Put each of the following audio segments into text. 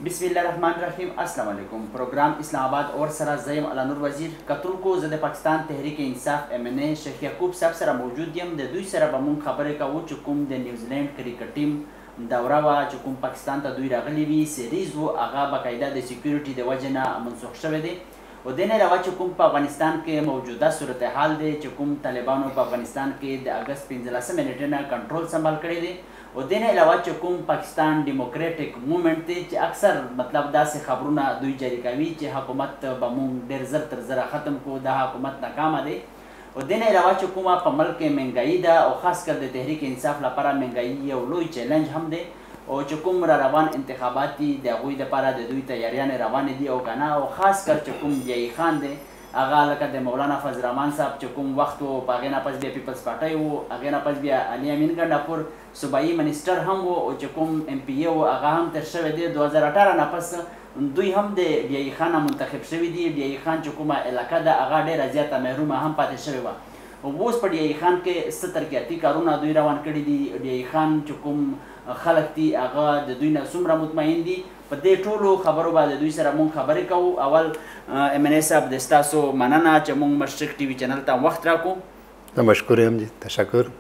بسم الله الرحمن الرحیم. السلام علیکم. پروگرام اسلام آباد اور سره زیم علانور وزیر کتونکو زه د پاکستان تحریک انصاف MNA شیخ یعقوب صاحب سره موجود یم. د دوی سره به مونږ خبرې کوو چې کوم د نیوزیلند کرکټ ټیم دوره وه چې کوم پاکستان ته دوی راغلي وي، سیریز و هغه باقاعده د سیکیورټي د وجې نه منسوخ شوی دی. و دې نه علاوه چې کوم په افغانستان کې موجوده صورتحال دی چې کوم طالبانو په افغانستان کې د اګست 15 نیټې نه کنټرول سنبال کړی دی. و دې نه علاوه چې کوم پاکستان ډیموکریټک موومنټ دی چې اکثر مطلب داسې خبرونه دوی جاري کوي چې حکومت به مونږ ډېر زر تر زره ختم کړو، دا حکومت ناکامه دی. و دې نه علاوه چې کومه په ملک کې مهنګایي ده او خاص کر د تحریک انصاف لپاره مهنګایي یو لوی چیلنج هم دی، او چې کوم را روان انتخابات دي د هغوی دپاره د دوی تیاریانې روانې دي او که نه، او خاص کر چې کوم بیایي خان دی هغه لکه د مولانا فضل-ور-رحمان صاحب چې کوم وخت و په هغې نه پس بیا پیپلز پارټۍ و، هغې نه پس بیا علي امین ګنډاپور صوبایي منسټر هم و، او چې کوم MPA و هغه هم تېر شوی دی. 2018 نه پس دوی هم د بیایي خان نه منتخب شوي دي. بیایي خان چې کومه علاقه ده هغه ډېره زیاته محرومه هم پاتې شوې وه. اوس په بیایي خان کې څه ترقیاتي کارونه دوی روان کړي دي. بیایي خان چې کوم خلک دي هغه د دوی نه څومره مطمئن دي. په دې ټولو خبرو به د دوی سره مونږ خبرې کوو. اول MNA صاحب د ستاسو مننه چې مونږ مشرق TV چینل ته وخت راکړو. مشکور یم جی، تشکر.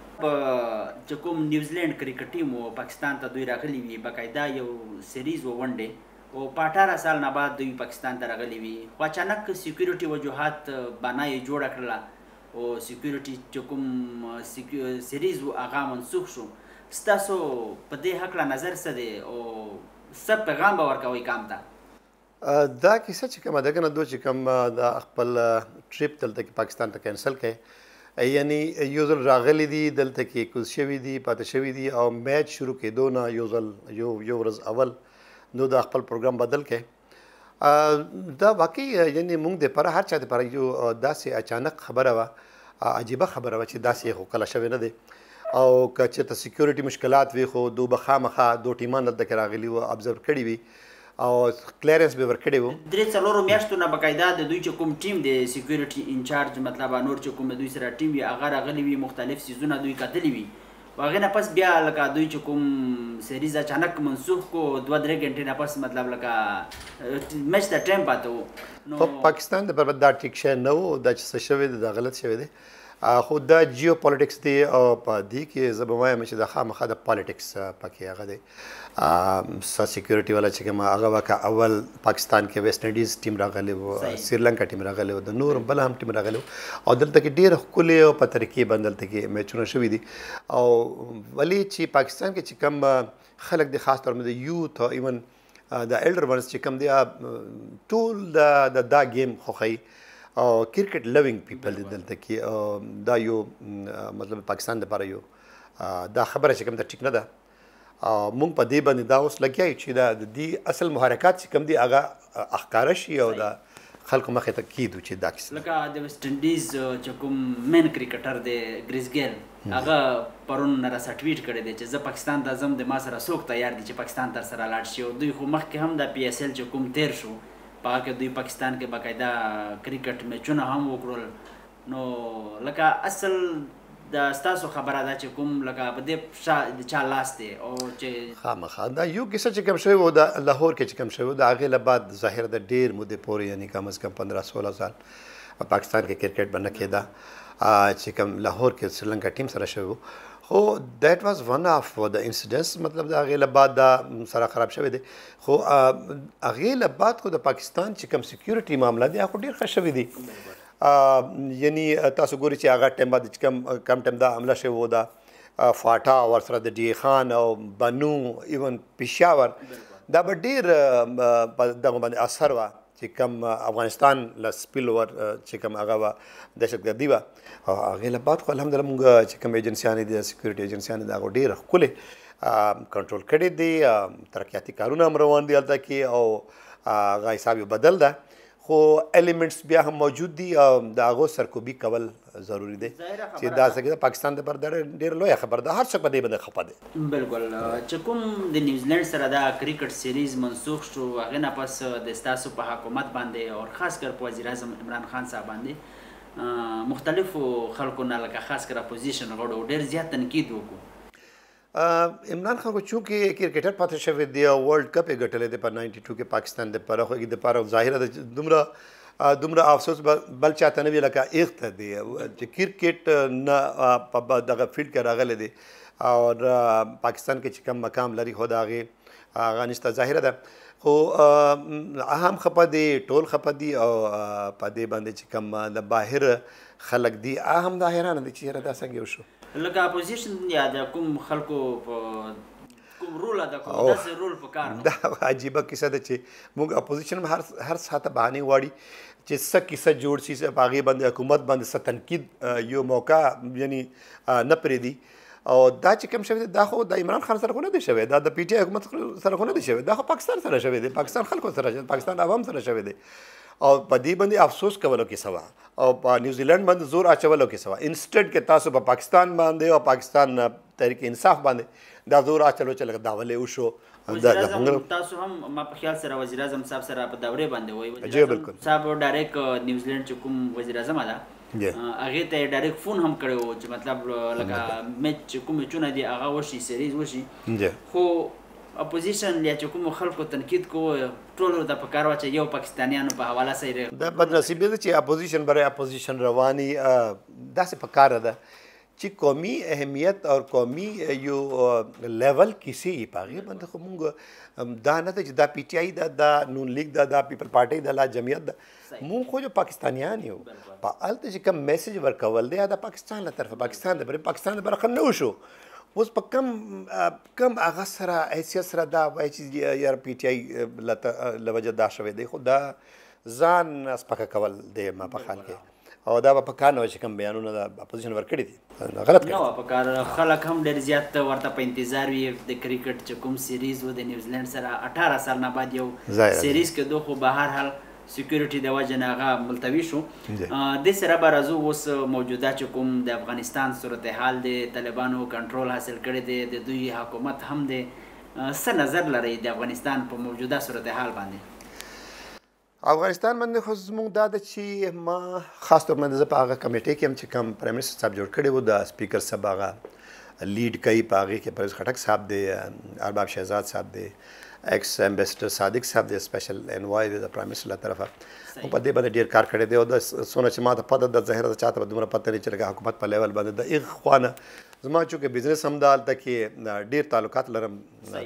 چې کوم نیوزیلند کرکټ ټیم و پاکستان ته دوی راغلي وي، باقاعده یو سیریز و ون ډے، او په 18 سال نه بعد دوی پاکستان ته راغلي وي. خو اچانک سیکیورټي وجوهات بنا یې جوړه کړله او سیکیورټي چې کوم سیریز و هغه منسوخ شو. ستاسو په دې هکله نظر څه دی او څه پیغام به ورکوئ قام ته؟ دا کیسه چې کومه ده که نه، دو چې کوم دا خپل ټریپ دلته کې پاکستان ته کینسل کړی، یعنی یو ځل راغلی دي دلته کې کوز شوي دي، پاتې شوي دي، او میچ شروع کېدو نه یو ځل یو ورځ اول نو دا خپل پروګرام بدل کړی. دا واقعي یعنی موږ دپاره هر چا دپاره یو داسې اچانک خبره وه، عجیبه خبره وه چې داسې خو کله شوې نه دی. او که چېرته سیکیورټي مشکلات وي خو دو به خامخا دو ټیمان دلته کې راغلي وو، ابزرو کړي وي او کلیرنس به ورکړی وو. 3-4 میاشتو نه باقاعده د دوی چې کوم ټیم د سیکیورټي انچارج مطلب نور چې کوم د دوی سره ټیم وي هغه راغلي وي، مختلف سیزونه دوی کتلي وي. و هغې نه پس بیا لکه دوی چې کوم سیریز اچانک منسوخ کو 2-3 ګنټې نه پس مطلب لکه میچ ته ټایم پاته و. په پاکستان د پر دا ټیک شی نه و، دا چې څه شوی دی دا غلط شوی دی. خو دا جیو پالیټکس دی او په دې کې زه به وایم چې د خامخا د پالیټکس پکې هغه دی. سیکیورټي والا چې کوم هغه وکه اول پاکستان کې ویسټ انډیز ټیم راغلی و، سریلانکا ټیم راغلی و، د نور بل هم ټیم راغلی و، او دلته کې ډېر ښکلې او په طریقې باندې دلته کې میچونه شوي دي. او ولې چې پاکستان کې چې کوم خلک دي خاص طور باندې یوت او ایون د ایلډر ونس چې کوم دی ټول دا گیم خوښوي او کرکټ لوینګ پیپل دی دلته کې. دا یو مطلب پاکستان دپاره یو دا خبره چې کوم ده ټیک نه ده. مونږ په دې باندې دا اوس لګیا یو چې دا د دې اصل محرکات چې کوم دي هغه ښکاره شي او د خلکو مخې ته کیدو چې دا کیسه لکه د ویسټ انډیز چې کوم مین کرکټر دی ګریس ګیل هغه پرون راسه ټویټ کړی دی چې زه پاکستان ته ځم، د ما سره څوک تیار دي چې پاکستان تر سره لاړ شي. او دوی خو مخکې هم د PSL چې کوم تیر شو په هغه کې دوی پاکستان کې باقاعده کرکټ میچونه هم وکړل. نو لکه اصل د ستاسو خبره ده چې کوم لکه په دې د چا لاس دی او چې خامخا دا یو کیسه چې کوم شوی و د لاهور کې چې کوم شوی و د هغې نه بعد ظاهر د ډېر مودې پورې یعنی کم از کم 15-16 سال په پاکستان کې کرکټ به نه کېده چې کوم لاهور کې سریلانکا ټیم سره شوی و. خو دیٹ واز ون آف د انسیډنټس، مطلب د هغې نه بعد دا سره خراب شوی دی. خو هغې نه بعد خو د پاکستان چې کوم سیکیورټي معامله دی هغه ډېر ښه شوي دي. یعنی تاسو ګورئ چې هغه ټایم باندې چې کم ټایم دا حمله شوې وه د فاټا ورسره د ډي خان او بنو ایون پېښور، دا به ډېر په دغه باندې اثر وه چې کوم افغانستان له سپیل ور چې کوم هغه وه دهشتګردي وه. او هغې نه بعد خو الحمدلله مونږ چې کوم ایجنسیانې دي د سیکیورټي ایجنسیانې دي هغه ډېر ښکلې کنټرول کړی دي. ترقیاتي کارونه هم روان دي هلته کې او هغه حساب یې بدل ده، خو ایلیمنټس بیا هم موجود دي او د هغو سرکوبي کول ضروري دی چې دا څه کې پاکستان دپاره ډېره لویه خبره ده. هر څوک په دې باندې خفه دی. بلکل. چې کوم د نیوزیلند سره دا کرکټ سیریز منسوخ شو هغې نه پس د ستاسو په حکومت باندې او خاص کر په وزیر اعظم عمران خان صاحب باندې مختلفو خلکو نه لکه خاص کر اپوزیشن غړو ډېر زیات تنقید وکړو. عمران خان خو چونکې کرکټر پاتې شوی دی او ورلډ کپ یې ګټلی دی په 92 کې پاکستان دپاره خو هغې دپاره ظاهره ده چې دومره افسوس بل چاته نه وي لکه ایغ ته دی چې کرکټ نه په دغه فیلډ کې راغلی دی او پاکستان کې چې کوم مقام لري خو د هغې هغه نشته ظاهره ده خو هم خفه دي ټول خفه دي او په دې باندې چې کوم د باهر خلک دي هم دا حیرانه دي چې یاره دا څنګه وشو لکه اپوزیشن یا د کوم خلکو په کوم رول ادا کوي داسې رول په کار دا عجیبه کیسه ده چې موږ اپوزیشن هر ساعته بهانې غواړي چې څه کیسه جوړ شي په هغې باندې حکومت باندې څه تنقید یو موقع یعنی نه پرېږدي او دا چې کوم شوی دی دا خو د عمران خان سره خو نه دی شوی دا د پی ټی آی حکومت سره خو نه دی شوی دا خو پاکستان سره شوی دی پاکستان خلکو سره پاکستان عوام سره شوی دی او په دې باندې افسوس کولو کې سوا او په نیوزیلند باندې زور اچولو کې سوا انسټنټ کې تاسو په پاکستان باندې او پاکستان تحریک انصاف باندې دا زور اچولو چې لکه دا ولې وشو تاسو هم ما په خیال سره وزیر اعظم صاحب سره په دورې باندې وایي وزیر اعظم صاحب ډایرکټ نیوزیلند چې کوم وزیر اعظم ده هغې ته یې ډایرکټ فون هم کړی و چې مطلب لکه میچ چې کوم میچونه دي هغه وشي سیریز وشي خو اپوزیشن یا چې کومو خلکو تنقید کوو ټولو ته په کار واچوي یو پاکستانیانو په حواله سره دا بدنصیبي ده چې اپوزیشن برای اپوزیشن رواني داسې په کار ده چې قومي اهمیت او قومي یو لیول کسی په هغې باندې خو مونږ دا نه ده چې دا پی ټی آی ده دا نون لیگ ده دا پیپل پارټۍ ده لا جمعیت ده مونږ خو جو پاکستانیان یو په هلته چې کوم میسج ورکول دی دا پاکستان له طرفه پاکستان د پاکستان د برخه نه وشو اوس په کم هغه سره حیثیت سره دا وایي چې یار پی ټی آی له وجه دا شوی دی خو دا ځان سپکه کول دی ما په خیال کې او دا به په کار نه وای چې کوم بیانونه د اپوزیشن ورکړي دي غلط نه وه په کار خلک هم ډېر زیات ورته په انتظار وي د کرکټ چې کوم سیریز و د نیوزیلند سره 18 سال نه بعد یو سیریز کېدو خو به هر حال سکیورټي د وجه نه هغه ملتوي شو دې سره به راځو اوس موجوده چې کوم د افغانستان صورتحال دی طالبانو کنټرول حاصل کړی دی د دوی حکومت هم دی څه نظر لرئ د افغانستان په موجوده صورتحال باندې افغانستان باندې خو زموږ دا ده چې ما خاص طور باندې زه په هغه کمیټې کې هم چې کوم پرایم منسټر صاحب جوړ کړی و د سپیکر صاحب هغه لیډ کوي په هغې کې پرویز خټک صاحب دی ارباب شهزاد صاحب دی ایکس امبیسډر صادق صاحب دی سپیشل انوای دی د پرایم منسټر له طرفه خو په دې باندې ډېر کار کړی دی او د څونه چې ما ته پته ده ظاهره د چاته به دومره پته لري چې لکه حکومت په لیول باندې د هغې خوا نه زما چونکې بزنس هم ده هلته کې ډېر تعلقات لرم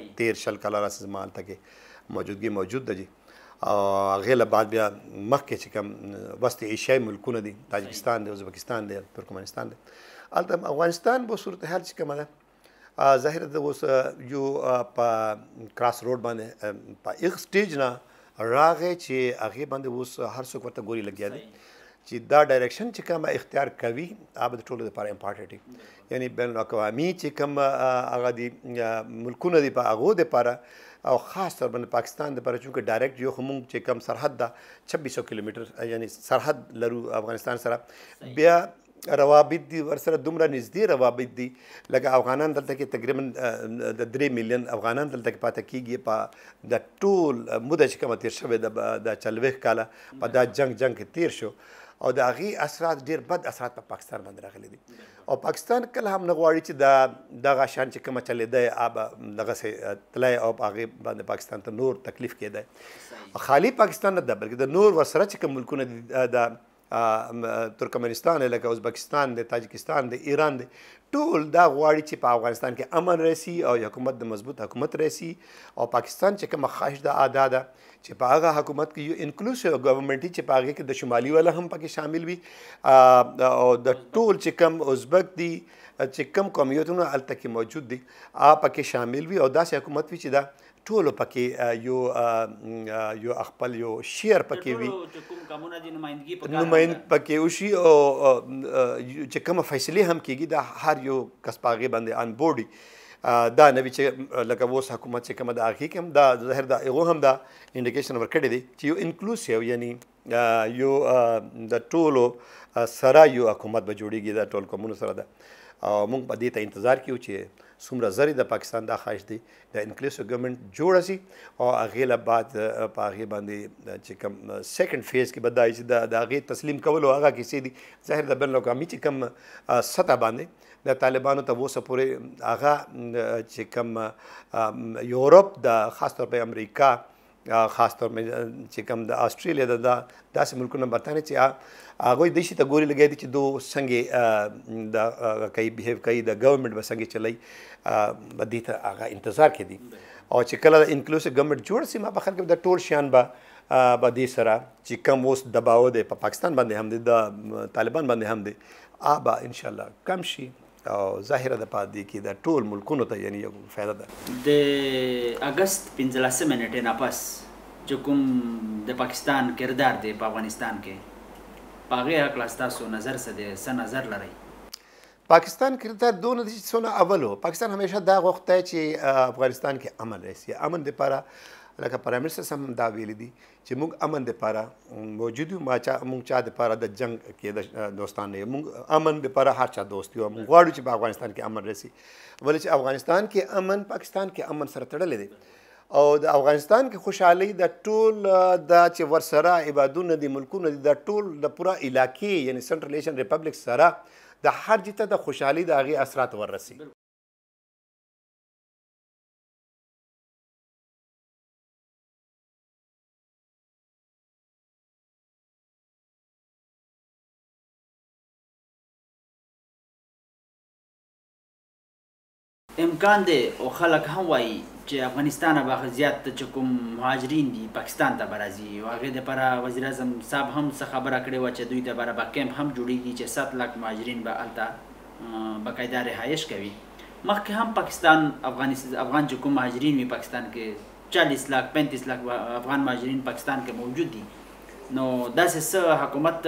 13 کاله راځي زما هلته کې موجودګي موجود ده جي او هغې له بعد بیا مخکې چې کوم وسط ایشیایي ملکونه دي تاجکستان دی ازبکستان دی ترکمنستان دی هلته افغانستان به صورتحال چې کومه ده ظاهره ده اوس یو په کراس روډ باندې په هغه سټیج نه راغی چې هغې باندې اوس هر څوک ورته ګوري لګیا دی چې دا ډایرکشن چې کوم اختیار کوي هغه د ټولو لپاره امپارټنټ دی یعنی بین الاقوامي چې کوم هغه دي ملکونه دي په هغو دپاره او خاص طور باندې پاکستان دپاره چونکې ډایرکټ یو خو مونږ چې کوم سرحد ده 2600 کیلومیټر یعنی سرحد لرو افغانستان سره بیا روابط دي ورسره دومره نږدې روابط دي لکه افغانان دلته کې تقریبا د 3 میلیون افغانان دلته کې پاته کېږي په د ټول موده چې کومه تېر شوې د 40 کاله په دا جنگ کې تېر شو او د هغې اثرات ډېر بد اثرات په پاکستان باندې راغلي دي او پاکستان کله هم نه غواړي چې دغه شان چې کومه چلېدی هغه دغسې تللی او په هغې باندې پاکستان ته نور تکلیف کېدی خالي پاکستان نه ده بلکې د نور ورسره چې کوم ملکونه دي د ترکمنستان لکه ازبکستان دی تاجکستان دی ایران دی ټول دا غواړي چې په افغانستان کې امن راسي او حکومت د مضبوط حکومت راسي او پاکستان چې کومه خواهش ده ادا ده چې په هغه حکومت کې یو انکلوسیو ګورنمنټي چې په هغې کې د شمالي والا هم پکې شامل وي او د ټول چې کوم ازبک دي چې کوم قومیتونه هلته کې موجود دي هغه پکې شامل وي او داسې حکومت وي چې دا ټولو پکې یو خپل یو شیر پکې وي نمایند پکې وشي او چې کومه فیصلې هم کېږي دا هر یو کس په هغې باندې ان بورډ دا نه وي چې لکه اوس حکومت چې کومه د هغې کې هم دا ظاهر د هغو هم دا انډیکیشن ورکړی دی چې یو انکلوسیو یعنی یو د ټولو سره یو حکومت به جوړېږي د ټول قومونو سره ده او موږ په دې ته انتظار کوو چې څومره زر د پاکستان دا خواهش دی د انکلیسیو ګورنمنټ جوړه شي او هغې له بعد په هغې باندې چې کوم سیکنډ فیز کې به دا وي چې د هغې تسلیم کولو هغه کیسې دي ظاهر د بین الاقوامي چې کوم سطح باندې د طالبانو ته اوسه پورې هغه چې کوم یورپ د خاص طور په امریکا خاص طور چې کوم د آسټرالیا د داسې ملکونه برطانیه چې هغوی دې شي ته ګوري لګیا دي چې دو څنګه د کوي بهیو کوي د ګورنمنټ به څنګه چلی به دې ته هغه انتظار کې دي او چې کله انکلوسیو ګورنمنټ جوړ شي ما په خیال کې د ټول شیان به دې سره چې کوم اوس دباو دی په پاکستان باندې هم دی د طالبان باندې هم دی به انشاءالله کم شي او ظاهره د پاتې کې د ټول ملکونو ته یعنی یو فایده ده د اگست 15 منټې نه پس چې کوم د پاکستان کردار دی په افغانستان کې په هغې هکله ستاسو نظر څه دی څه نظر لرئ پاکستان کردار دونه دی چې څونه اول و پاکستان همیشه دا غوښتی چې افغانستان کې امن راسي امن دپاره لکه پرایم منسټر هم دا ویلي دي چې موږ امن دپاره موجود یو موږ چا دپاره د جنګ کې د دوستان نه یو موږ امن دپاره هر چا دوست یو موږ غواړو چې په افغانستان کې امن راسي ولې چې افغانستان کې امن پاکستان کې امن سره تړلی دی او د افغانستان کې خوشحالي د ټول دا چې ورسره عبادونه دي ملکونه دي د ټول د پوره علاقې یعنی سنټرل ایشین ریپبلیک سره د هر جته د خوشحالي د هغې اثرات وررسي امکان دی او خلک هم وایي چې افغانستان به زیات چې کوم مهاجرین دي پاکستان ته به راځي او هغې دپاره وزیر اعظم صاحب هم څه خبره کړې وه چې دوی دپاره به کیمپ هم جوړېږي چې 7 لک مهاجرین به هلته باقاعده رهایش کوي مخکې هم پاکستان افغان چې کوم مهاجرین وي پاکستان کې 40 لک 35 لک افغان مهاجرین پاکستان کې موجود دي نو داسې څه حکومت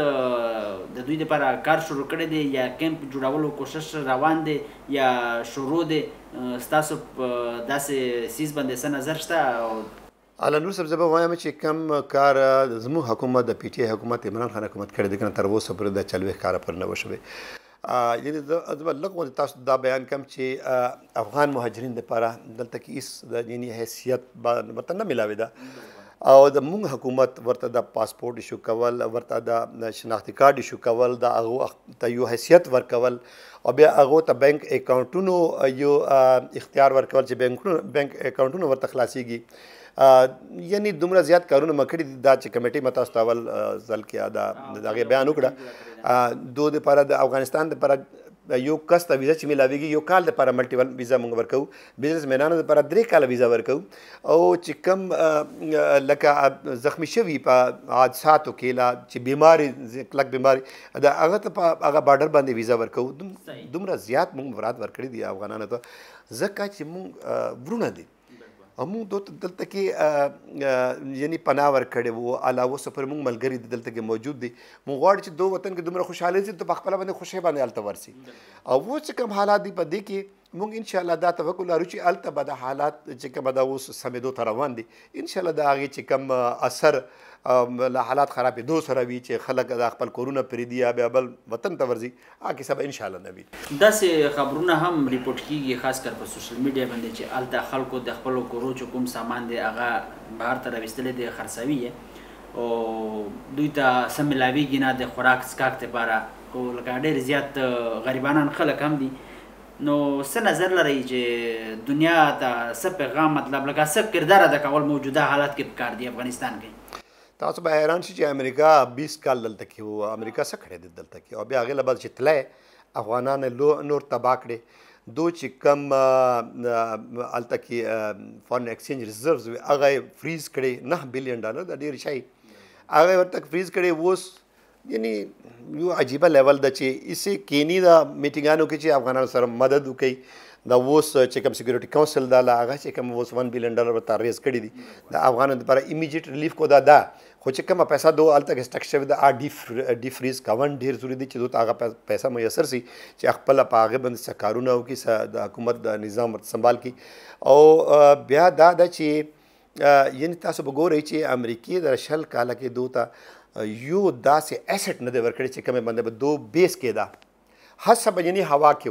د دوی دپاره کار شروع کړی دی یا کیمپ جوړولو کوشش روان دی یا شروع دی ستاسو په داسې سیز باندې څه نظر شته اعلی نور صاحب زه به وایم چې کوم کار زموږ حکومت د پی ټی آی حکومت عمران خان حکومت کړی دی که نه تر اوسه پورې د 40 کاره پورې نه وشوی یعنې زه به لږ غوندې تاسو دا بیان کوم چې افغان مهاجرین دپاره دلته کې هېڅ د یعنې حیثیت ورته نه میلاوې ده او د مونږ حکومت ورته د پاسپورټ ایشو کول ورته د شناختي کارډ ایشو کول د هغو ته یو حیثیت ورکول او بیا هغو ته بینک اکاونټونو یو اختیار ورکول چې بینک اکاونټونو ورته خلاصیږي یعنی دومره زیات کارونه مه کړي دي دا چې کمیټۍ ما تاسو ته اول ځل کې د هغې بیان وکړه دو دپاره د افغانستان دپاره یو کس ته ویزه چې میلاویږي یو کال دپاره ملټیپل ویزه موږ ورکوو بزنس مینانو دپاره 3 کاله ویزه ورکوو او چې کوم لکه زخمی شوي په حادثاتو کې لا چې بیماري کلک بیماري د هغه ته په هغه بارډر باندې ویزه ورکوو دومره زیات موږ مراد ورکړي دي افغانانو ته ځکه چې موږ ورونه دي او موږ دلته کې یعنی پناه ورکړې وو علاوه سفر موږ ملګري دي دلته کې موجود دي موږ غواړو چې دو وطن کې دومره خوشحالي شي ته په خپله باندې خوښۍ باندې هلته ورسي او اوس چې کوم حالات دي په دې کې موږ انشاءالله دا توکل لرو چې هلته به د حالات چې کومه دا اوس سمېدو ته روان دي انشاءالله د هغې چې کوم اثر له حالات خرابېدو سره وي چې خلک د خپل کورونه پرېږدي یا بیا بل وطن ته ورځي هغه کیسه به انشاءالله نه وي داسې خبرونه هم ریپورټ کېږي خاص کر په سوشل میډیا باندې چې هلته خلکو د خپلو کورو چې کوم سامان دی هغه بهر ته راویستلی دی خرڅوي یې او دوی ته څه میلاویږي نه د خوراک څښاک دپاره خو لکه ډېر زیات غریبانان خلک هم دي نو څه نظر لرئ چې دنیا ته څه پیغام مطلب لکه څه کردار ادا کول موجوده حالات کې پکار دي افغانستان کې تاسو به حیران شئ چې امریکا 20 کال دلته کې و امریکا څه کړی دی دلته کې او بیا هغې له بعد چې تللی افغانان نور تباه کړې دو چې کم هلته کې فارن ایکسچینج ریزروز وي هغه یې فریز کړی $9 بلین دا ډېر شی هغه یې ورته فریز کړی اوس یعنی یو عجیبه لیول ده چې اسې کینی د میټینګانو کې چې افغانانو سره مدد وکړي دا اوس چې کوم سیکورټي کونسل دا هغه چې کوم اوس $1 بلین ورته ریز کړي دي د افغانانو دپاره ایمیډیټ ریلیف کو دا خو چې کومه پیسه دو هلته کې سټک شوې ده ډي فریز کول ډېر ضروري دی چې دو ته هغه پیسه میسر سي چې خپله په هغې باندې څه کارونه وکړي د حکومت د نظام ورته سنبال کړي او بیا دا ده چې یعنې تاسو به ګورئ چې امریکې د 20 کاله کې دو ته یو داسې ایسټ نه دی ورکړی چې کومې باندې به دو بیس کېده هڅه به یعنې هوا کې و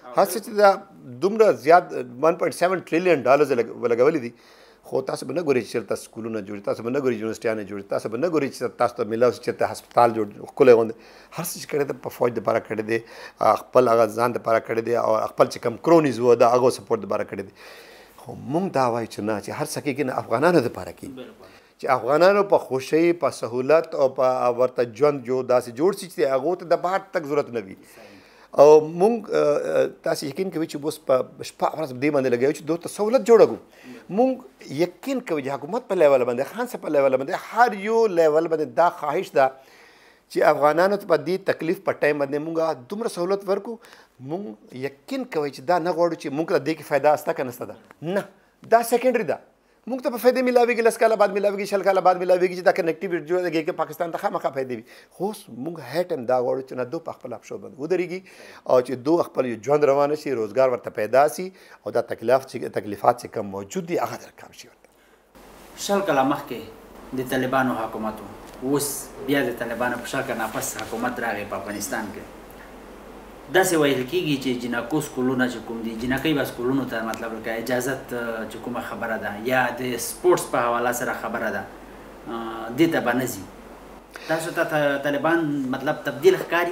هر څه چې دا دومره زیات 1.7 ټریلیون ډالرز ولګولي دي خو تاسو به نه ګورئ چې چېرته سکولونه جوړ تاسو به نه ګورئ یونیورسټیانې جوړ تاسو به نه ګورئ چې تاسو ته میلاو شي چېرته هسپتال جوړ ښکلی غوندې هر څه چې کړی دی په فوج دپاره کړی دی خپل هغه ځان دپاره کړی دی او خپل چې کوم کرونیز وو د هغو سپورټ دپاره کړی دی خو مونږ دا وایو چې نه چې هر څه کېږي نه افغانانو دپاره کېږي چې افغانانو په خوشۍ په سهولت او په ورته ژوند جو داسې جوړ شي چې هغو ته د بهر تګ ضرورت نه وي او مونږ تاسو یقین کوئ چې اوس په شپه ورځ دې باندې لګوي چې دوی ته سهولت جوړه کړو مونږ یقین کوي چې حکومت په لیول باندې خان صاحب په لیول باندې هر یو لیول باندې دا خواهش ده چې افغانانو ته په دې تکلیف په ټایم باندې مونږ دومره سهولت ورکړو مونږ یقین کوي چې دا نه غواړو چې مونږ ته دې کې فایده شته که نشته ده نه دا سیکنډري ده مونږ ته په فایدې میلاویږي 10 کاله بعد میلاویږي 20 کاله بعد میلاویږي چې دا کنیکټیویټي جوړېږي کې پاکستان ته خامخا فایدې وي خو اوس مونږ هر ټایم دا غواړو چې نه دوی په خپل پښو باندې ودرېږي او چې دوی خپل ژوند روانه شي روزګار ورته پیدا شي او دا تکلیفات چې کوم موجود دي هغه در کم شي ورته شل کاله مخکې د طالبانو حکومت اوس بیا د طالبانو په شا ناپس حکومت راغی په افغانستان کې داسې ویل کېږي چې جنکو سکولونه چې کوم دي جنکۍ به سکولونو ته مطلب لکه اجازت چې کومه خبره ده یا د سپورټس په حواله سره خبره ده دې ته به نه ځي تاسو ته طالبان مطلب تبدیل ښکاري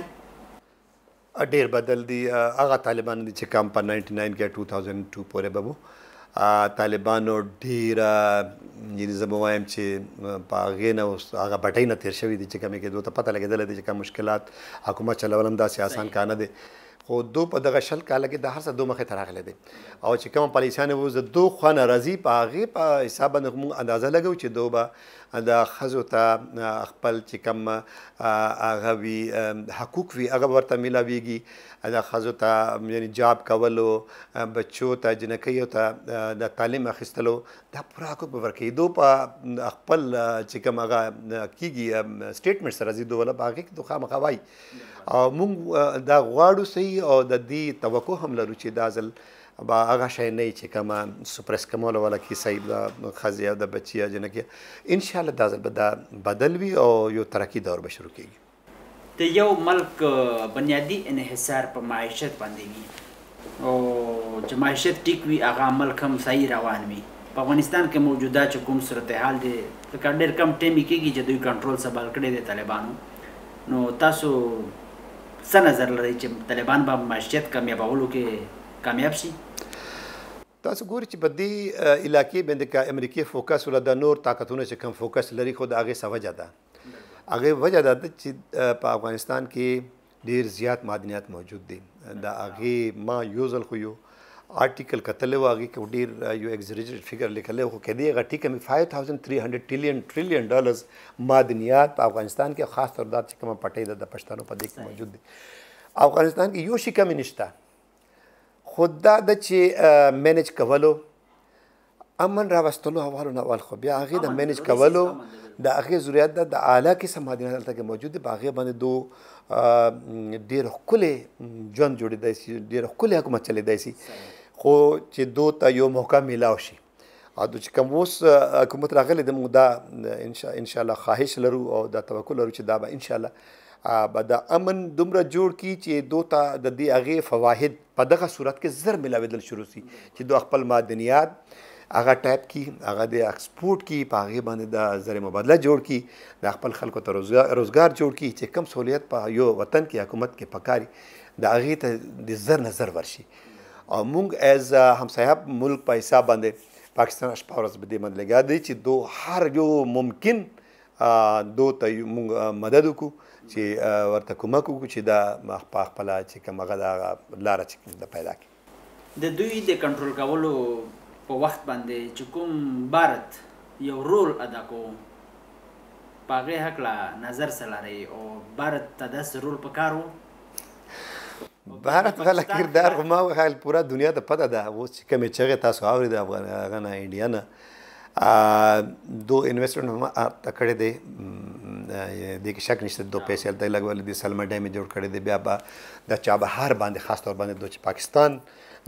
ډېر بدل دي هغه طالبان دي چې کوم په 99 کې 2002 پورې به وو طالبانو ډېره یعنې زه به وایم چې په هغې نه اوس هغه بټۍ نه تېر شوي دي چې کومې کې دوی ته پته لګېدلی دی چې کوم مشکلات حکومت چلول هم داسې آسان کار نه دی خو دو په دغه شل کاله کې د هر څه دو مخې ته راغلی دی او چې کومه پالیسیانې وو زه دو خوا ناراضي په هغې په حساب باندې موږ اندازه لګوو چې دو به د ښځو ته خپل چې کوم هغه وي حقوق وي هغه ورته میلاویږي د ښځو ته یعنې جاب کولو بچو ته جنکیو ته د تعلیم اخیستلو دا پوره حقوق به ورکوي دو په خپل چې کوم هغه کېږي سټیټمنټ سره ځي دو ولا په هغې کې دو خامخا وایي او موږ دا غواړو صحیح او د دې توقع هم لرو چې دا ځل به هغه شی نه وي چې کومه سپرس کمولو والا کیسه وي د ښځې او د بچي یا جنکۍ انشاءالله دا ځل به دا بدل وي او یو ترقي دور به شروع کېږي د یو ملک بنیادي انحصار په معیشت باندې وي او چې معیشت ټیک وي هغه ملک هم صحیح روان وي په افغانستان کې موجوده چې کوم صورتحال دی لکه ډېر کم ټایم یې کېږي چې دوی کنټرول سنبال کړی دی طالبانو نو تاسو څه نظر لرئ چې طالبان به معیشت کامیابولو کې کامیاب شي تاسو ګورئ چې په دې علاقې باندې که امریکې فوکس ولا د نور طاقتونه چې کوم فوکس لري خو د هغې څه وجه ده هغې وجه دا ده چې په افغانستان کې ډېر زیات معدنیات موجود دي د هغې ما یو ځل خو یو آرټیکل کتلی و هغې کې ډېر یو ایگزریجیټډ فګر لیکلی خو که دې هغه ټیکه مې 5300 ټریلیون ډالرز معدنیات په افغانستان کې خاص طور دا چې کومه پټۍ ده د پښتنو په دې کې موجود دي افغانستان کې یو شي کمې نشته خو دا ده چې مینج کولو امن راوستلو اولو نه اول خو بیا هغې د مینج کولو د هغې ضرورت ده د اعلی قسم معدنیات هلته کې موجود دي په هغې باندې دو ډېر ښکلی ژوند جوړېدی شي ډېر ښکلی حکومت چلېدی شي خو چې دو ته یو موقع میلاو شي او چې کوم اوس حکومت راغلی دی موږ دا انشاءالله خواهش لرو او دا توقع لرو چې دا به انشاءالله به د امن دومره جوړ کړي چې دو ته د دې هغې فواهد په دغه صورت کې زر میلاوېدل شروع شي چې دو خپل معدنیات هغه ټایپ کی هغه د ایکسپورټ کی په هغې باندې د زر مبادله جوړ کی د خپل خلکو ته روزګار جوړ کی چې کم سہولیت په یو وطن کې حکومت کې پکاري د هغې ته د زر نه زر ورشي او موږ ایز همسایه ملک په حساب باندې پاکستان شپه ورځ په دې باندې لګیا دی چې دو هر یو ممکن دو ته موږ مدد وکړو چې ورته کومک وکړو چې دا په خپله چې کوم هغه د لاره چې د پیدا کړي د دوی د کنټرول کولو په وخت باندې چې کوم بارت یو رول ادا کوو په هغې هکله نظر څه لرئ او بارت ته داسې رول پکار و بارت غله کردار خو ما ویل پوره دنیا ته پته ده اوس چې کومې چغې تاسو اورئ د هغه نه انډیا نه دو انویسټمنټ هم هلته کړی دی دې کې شک نشته دو پیسې هلته یې لګولې دي سلما ډیم یې جوړ کړی دی بیا به د چابهار باندې خاص طور باندې دو چې پاکستان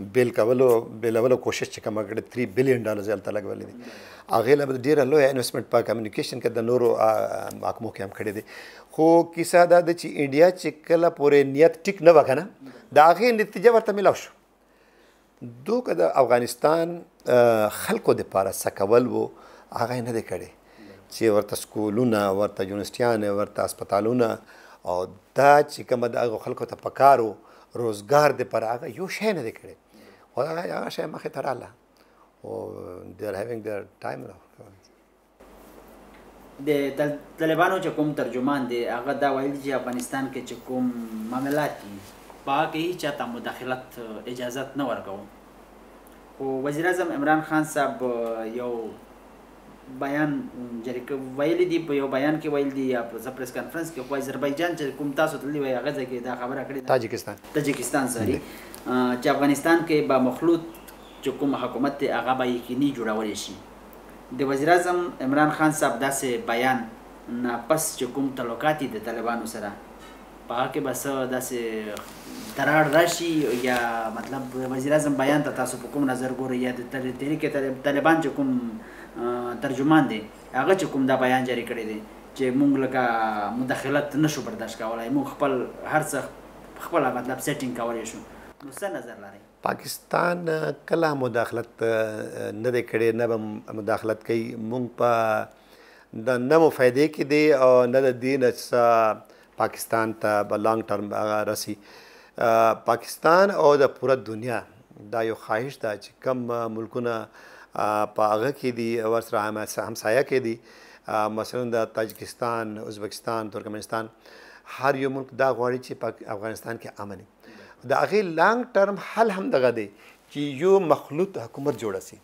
بیلولو کوشش چې کومه کړې 3 بلین ډالرز یې هلته لګولې دي هغې له به ډېره لویه انویسټمنټ په کمیونیکیشن کې د نورو محکمو کې هم کړی دی خو کیسه دا ده چې انډیا چې کله پورې نیت ټیک نه وه که نه د هغې نتیجه ورته میلاو شو دو که د افغانستان خلکو دپاره څه کول و هغه یې نه دی کړی چې ورته سکولونه ورته یونیورسټیانې ورته هسپتالونه او دا چې کومه د هغو خلکو ته پکار و روزګار دپاره هغه یو شی نه دی کړی خو هغه شی مخې ته راغله او they are having their time now. د طالبانو چې کوم ترجمان دی هغه دا ویل چې افغانستان کې چې کوم معاملات دي په هغه کې هیڅ چاته مداخلت اجازت نه ورکوو خو وزیر اعظم عمران خان صاحب یو بیان جاری ویلی دی په یو بیان کې ویل دی یا په پریس کانفرنس کې خو آذربایجان چې کوم تاسو تللی وای هغه ځای کې دا خبره کړې تاجکستان سوري چې افغانستان کې با مخلوط چې کوم حکومت دی هغه به یقیني جوړولی شي د وزیر اعظم عمران خان صاحب داسې بیان نه پس چې کوم تعلقات دي د طالبانو سره په هغه کې به څه داسې تراړ راشي یا مطلب وزیر اعظم بیان ته تاسو په کوم نظر ګورئ یا د تحریک طالبان چې کوم ترجمان دی هغه چې کوم دا بیان جاری کړی دی چې موږ لکه مداخلت نشو برداشت کولی موږ خپل هر څه خپله مطلب سیټینګ کولی شو نو څه نظر لرئ پاکستان کله مداخلت نه دی کړی نه به مداخلت کوي موږ په د نه مو فایدې کې دی او نه د دې نه څه پاکستان ته به لانګ ټرم هغه رسي پاکستان او د پوره دنیا دا یو خواهش ده چې کم ملکونه په هغه کې دي ورسره همسایه کې دي مثلا د تاجکستان ازبکستان ترکمنستان هر یو ملک دا غواړي چې په افغانستان کې امن د هغې لانګ ټرم حل هم دغه دی چې یو مخلوط حکومت جوړه سي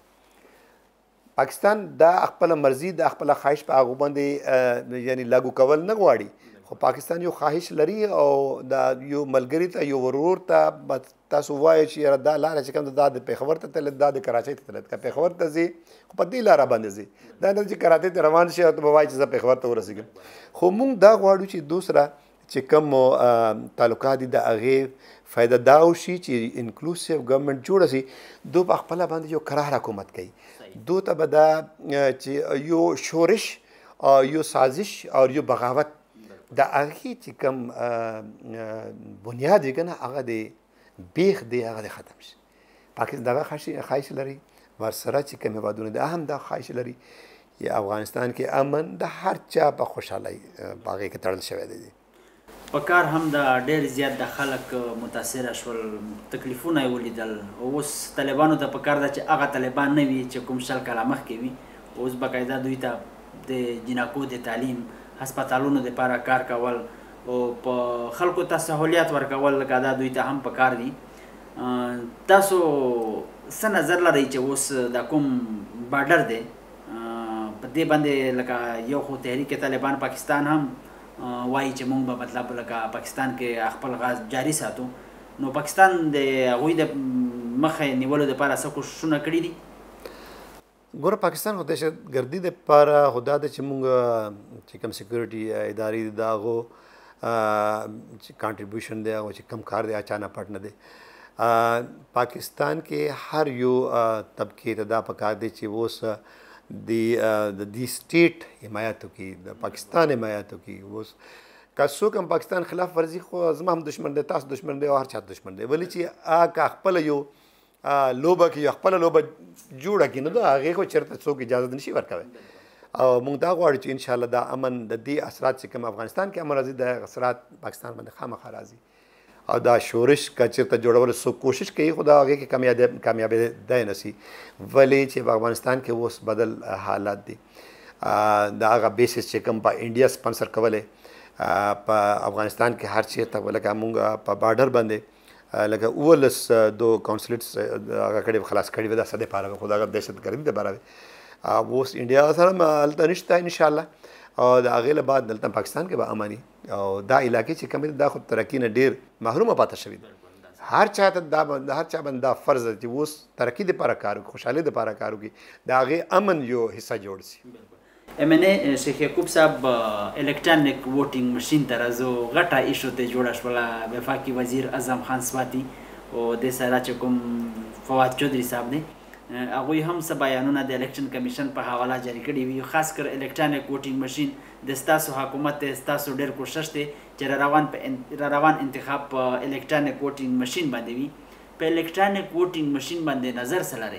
پاکستان دا خپله مرضي د خپله خواهش په هغو باندې یعنی لاګو کول نه غواړي خو پاکستان یو خواهش لري او دا یو ملګري ته یو ورور ته تاسو وایئ چې یاره دا لاره چې کوم دا د پېښور ته تللی دا د کراچۍ ته تللی که پېښور ته ځي خو په دې لاره باندې ځي دا نه چې کراچۍ ته روان شي او ته به وایي چې زه پېښور ته ورسېږم خو موږ دا غواړو چې دوسره چې کوم تعلقات دي د هغې فایده دا وشي چې انکلوسیو ګورنمنټ جوړه شي دو په خپله باندې یو کرار حکومت کوي دو ته به دا چې یو شورش او یو سازش او یو بغاوت د هغې چې کوم بنیاد وي که نه هغه د بیخ دی هغه د ختم شي پاکستان دغه خواهش لري ورسره چې کوم هېوادونه دي هم دا خواهش لري یا افغانستان کې امن د هر چا په خوشحالۍ په هغې کې تړل شوی دی په کار هم د ډېر زیات د خلک متاثره شول تکلیفونه یې ولیدل اوس طالبانو ته په کار ده چې هغه طالبان نه وي چې کوم 100 کاله مخکې وي اوس باقاعده دوی ته د جنکو د تعلیم هسپتالونو دپاره کار کول او په خلکو ته سهولیات ورکول لکه دا دوی ته هم په کار دي تاسو څه نظر لرئ چې اوس دا کوم بارډر دی په دې باندې لکه یو خو تحریک طالبان پاکستان هم وایي چې موږ به مطلب لکه پاکستان کې خپل غاز جاري ساتو نو پاکستان د هغوی د مخه نیولو دپاره څه کوښښونه کړي دي ګوره پاکستان خو دهشتګردي دپاره خو دا ده چې موږ چې کوم سیکورټي ادارې دي د هغو چې کانټریبیوشن دی هغو چې کم کار دی اچا نه پټ نه دی پاکستان کې هر یو طبقې ته دا پکار دی چې اوس د دې سټیټ حمایت وکړي د پاکستان حمایت وکړي اوس که څوک هم پاکستان خلاف ورزي خو زما هم دشمن دی تاسو دشمن دی او هر چا دشمن دی ولې چې که خپله یو لوبه کې یو خپله لوبه جوړه کړي نو د هغې خو چېرته څوک اجازه نشي ورکوی او موږ دا غواړو چې انشاءالله دا امن د دې اثرات چې کوم افغانستان کې امن راځي د اثرات پاکستان باندې خامخا راځي او دا شورش که چېرته جوړولو څوک کوشش کوي خو د هغې کې کامیابېدی نه شي ولې چې په افغانستان کې اوس بدل حالات دي د هغه بیسس چې کوم په انډیا سپانسر کولی په افغانستان کې هر چېرته لکه موږ په بارډر باندې لکه 19 دو کونسلیټس هغه کړي خلاص کړي وي دا څه دپاره خو د هغه دهشتګردي دپاره وي اوس انډیا سره هلته نشته انشاءالله او د هغې له بعد دلته پاکستان کې به امني او دا علاقې چې کومې دا خو ترقي نه ډېر محرومه پاته شوي دي هر چا ته دا هر چا باندې دا فرض ده چې اوس ترقي دپاره کار وکړي خوشحالۍ دپاره کار وکړي د هغې امن یو حصه جوړ شي MNA شیخ یعقوب صاحب الکترونیک ووټینګ مشین ته راځو غټه ایشو ته جوړه شوله وفاقي وزیر اعظم خان سواتي او د سره چې کوم فواد چودھری صاحب دی هغوی هم څه بیانونه د الیکشن کمیشن په حواله جاري کړي وي خاص کر الکترونیک ووټینګ مشین د ستاسو حکومت ته ستاسو ډېر کوښښ دی چې را روان انتخاب په الکترونیک ووټینګ مشین باندې وي په الکترونیک ووټینګ ماشین باندې نظر څه لرئ؟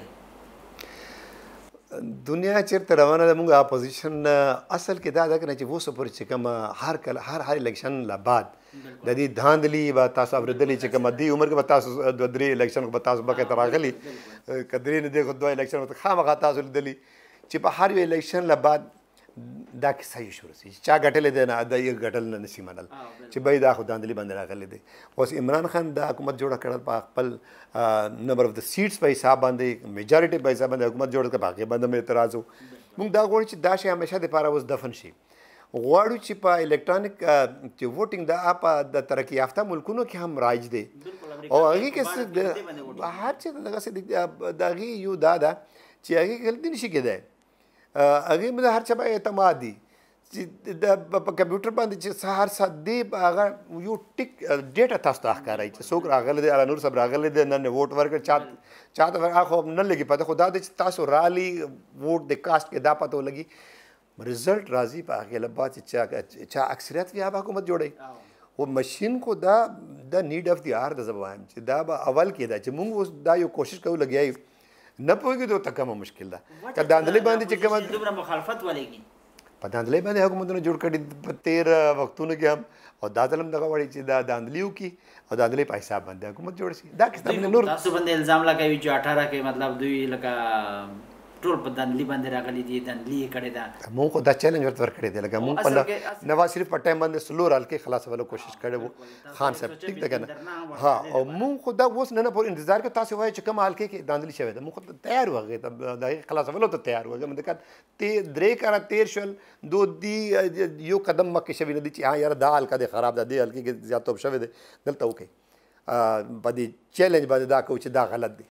دنیا چیرته روانه ده موږ اپوزیشن اصل کې دا ده کنه چې اوس پورې چې کوم هر الیکشن لا بعد د دې دھاندلی به تاسو اورېدلې چې کوم دې عمر کې به تاسو دوه درې الیکشن به تاسو بکې راغلي کدرې نه دغه دوه الیکشن ته خامخا تاسو لیدلې چې په هر الیکشن لا بعد دا کیسه یې شروع شي چا ګټلې ده نه دا یې ګټل نه نشي منل چې به دا خو داندلی باندې راغلي دي اوس عمران خان د حکومت جوړه کړل په خپل نمبر اف د سیټس په حساب باندې میجارټي په حساب باندې حکومت جوړه کړه باقي باندې اعتراض وو موږ دا غواړو چې دا شی همیشه د لپاره اوس دفن شي غواړو چې په الکترونیک چې ووټینګ د د ترقی یافته ملکونو کې هم رایج دی او هغې کې هر څه دغسې د هغې یو دا ده چې هغې کې غلطي نشي کېدی هغې مې د هر چا به اعتماد دي چې د په کمپیوټر باندې چې هر ساعت دی هغه یو ټیک ډیټا تاسو ته ښکارایي چې څوک راغلی دی نور صاحب راغلی دی نن ووټ ورکړ چاته خو نه لګي پته خو دا دی چې تاسو رالي ووټ د کاسټ کې دا پته ولګي رزلټ راځي په هغې له بعد چې چا اکثریت وي هغه حکومت جوړوي و مشین کو دا نیډ اف دی آر د زه به وایم چې دا به اول کې ده چې موږ اوس دا یو کوشش کوو لګیا یو نه پوهېږو ته کومه مشکل ده که داندلۍ باندې چې کومه دومره مخالفت ولګي په داندلۍ باندې حکومتونه جوړ کړي په تېر وختونو کې هم او دا ځل هم دغه غواړي چې دا داندلي وکړي او داندلۍ په حساب باندې حکومت جوړ شي دا کیسه نور تاسو باندې الزام لګوي چې 18 کې مطلب دوی لکه ټول په داندلي باندې راغلي دي داندلي یې کړې ده موږ خو دا چیلنج ورته ورکړی دی لکه موږ په نواز شریف په ټایم باندې څلور حلقې خلاصولو کوشش کړی و خان صاحب ټیک ده که نه ها او موږ خو دا اوس نه پورې انتظار کوو تاسو وایئ چې کومه حلقې کې داندلي شوی ده موږ خو تیار وو هغې ته د هغې خلاصولو ته تیار وو مطلب درې کاله تېر شول دي یو قدم مخکې شوي نه دي چې ها یاره دا حلقه دی خراب ده دې حلقې کې زیاتوب شوی دی دلته وکړئ په دې چیلنج باندې دا کوو چې دا غلط دی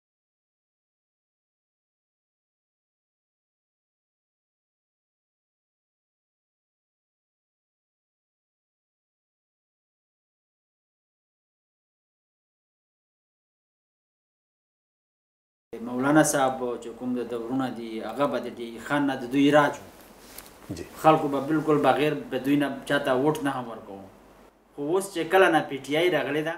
مولانا صاحب چې کوم د دورونه دي هغه به د خان نه د دوی راج خلکو به بالکل بغیر د دوی نه چاته ووټ نه هم ورکوو خو اوس چې کله نه پی ټي آی راغلی ده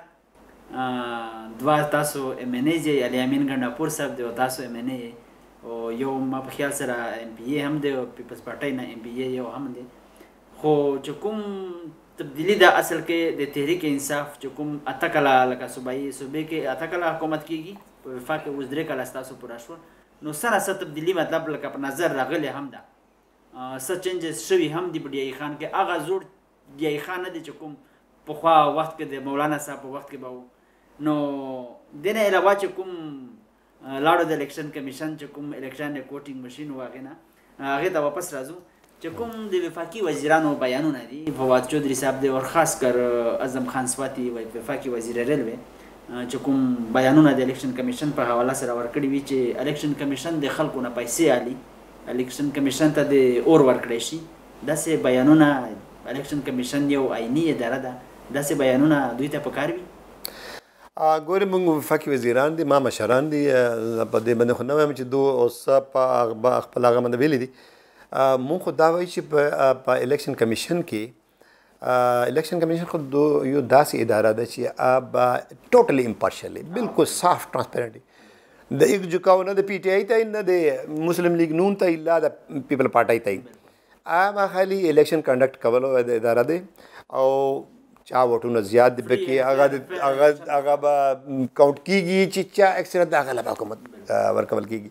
دوه تاسو ایم این ای یې الیامین ګنډاپور صاحب دی او تاسو ایم این ای او یو ما په خیال سره ایم پی ای هم دی او پیپلز پارټۍ نه ایم پی ای یو هم دی خو چې کوم تبدیلی ده اصل کې د تحریک انصاف چې کوم اته کله لکه صوبې کې اته کله حکومت کېږي په وفاق کې اوس 3 کاله ستاسو پوره شوه نو څه تبدیلي مطلب لکه په نظر راغلی هم ده څه چینجز شوي هم دي په ډي آی خان کې هغه زوړ ډي آی خان نه دی چې کوم پخوا وخت کې د مولانا صاحب په وخت کې به و نو دې نه علاوه چې کوم لاړو د الیکشن کمیشن چې کوم الکترونیک ووټینګ ماشین و هغې نه هغې ته واپس راځو چې کوم د وفاقي وزیرانو بیانونه دي فواد چودھری صاحب دی او خاص کر اعظم خان سواتی وفاقي وزیر ریلوے چې کوم بیانونه د الیکشن کمیشن په حواله سره ورکړي وي چې الیکشن کمیشن د خلکو نه پیسې اخلي الیکشن کمیشن ته د اور ورکړی شي داسې بیانونه الیکشن کمیشن یو آئیني اداره ده داسې بیانونه دوی ته پکار وي ګورې موږ وفاقي وزیران دي ما مشران دي په دې باندې خو نه وایم چې دو اوس په خپل هغه باندې ویلي دي مونږ خو دا وایو چې په الیکشن کمیشن کې الیکشن کمیشن خو یو داسې اداره ده چې ټوټلی امپارشلی بالکل صاف ټرانسپیرنټ د ایک جھکاو نه د پی ټی آی ته نه د مسلم لیگ نون ته لا د پیپل پارټۍ ته هغه خالي الیکشن کنډکټ کولو اداره ده او چا ووټونه زیات دي پکې هغه به کاونټ کېږي چې چا اکثریت د هغه له حکومت ورکول کېږي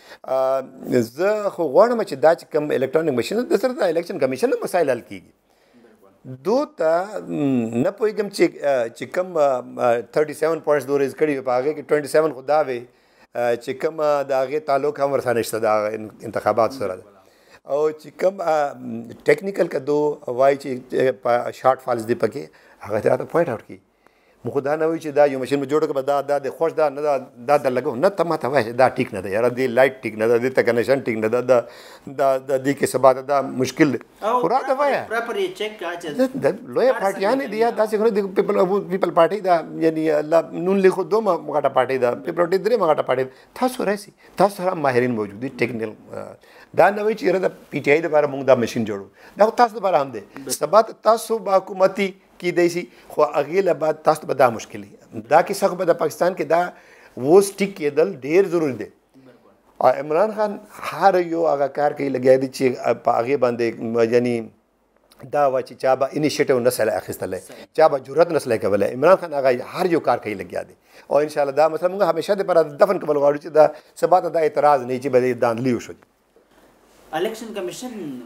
زه خو غواړم چې دا چې کوم الکترونیک ماشین د سره د الیکشن کمیشن مسایل حل کېږي دو ته نه پوهېږم چې کوم 37 پوینټس دو ریز کړي وي په هغې کې 27 خو دا وې چې کوم د هغې تعلق هم ورسره نشته د انتخابات سره او چې کوم ټیکنیکل که دو وایي چې په شارټ فالز دي پکې هغه ته راته پوینټ آوټ کړي موږ دا نه وایو چې دا یو مشین به جوړ کړه دا د خوښ دا نه دا در لګو نه ته ماته وایي دا ټیک نه ده یاره دې لایټ ټیک نه ده دې ته کنیکشن ټیک نه ده د دې کې ثبات دا مشکل دی خو راته وایه لویه پارټیانې دي یا داسې خو نه د پیپل پارټۍ ده یعنې نون لیگ خو دومره غټه پارټۍ ده پیپل پارټۍ درېیمه غټه پارټۍ ده تاسو راسئ تاسو سره ماهرین موجود دي ټیکنیکل دا نه وایي چې یاره د پی ټی آی لپاره موږ دا مشین جوړو دا خو تاسو لپاره هم دی سبا تاسو با حکومتي کېدی شي خو هغې له بعد تاسو ته به دا مشکل وي دا کیسه خو به د پاکستان کې دا वो سټیک کېدل ډېر ضروري دی. او عمران خان هر یو هغه کار کوي لګیا دی چې په هغې باندې یعنی دا وه چې چا به انیشیټیو نه سلی اخیستلی چا به جرأت نه سلی کولی. عمران خان هغه هر یو کار کوي لګیا دی او انشاءالله دا مثلا موږ همیشه دپاره دفن کول غواړو چې دا سبا ته دا اعتراض نه وي چې به دې داندلي وشو. الیکشن کمیشن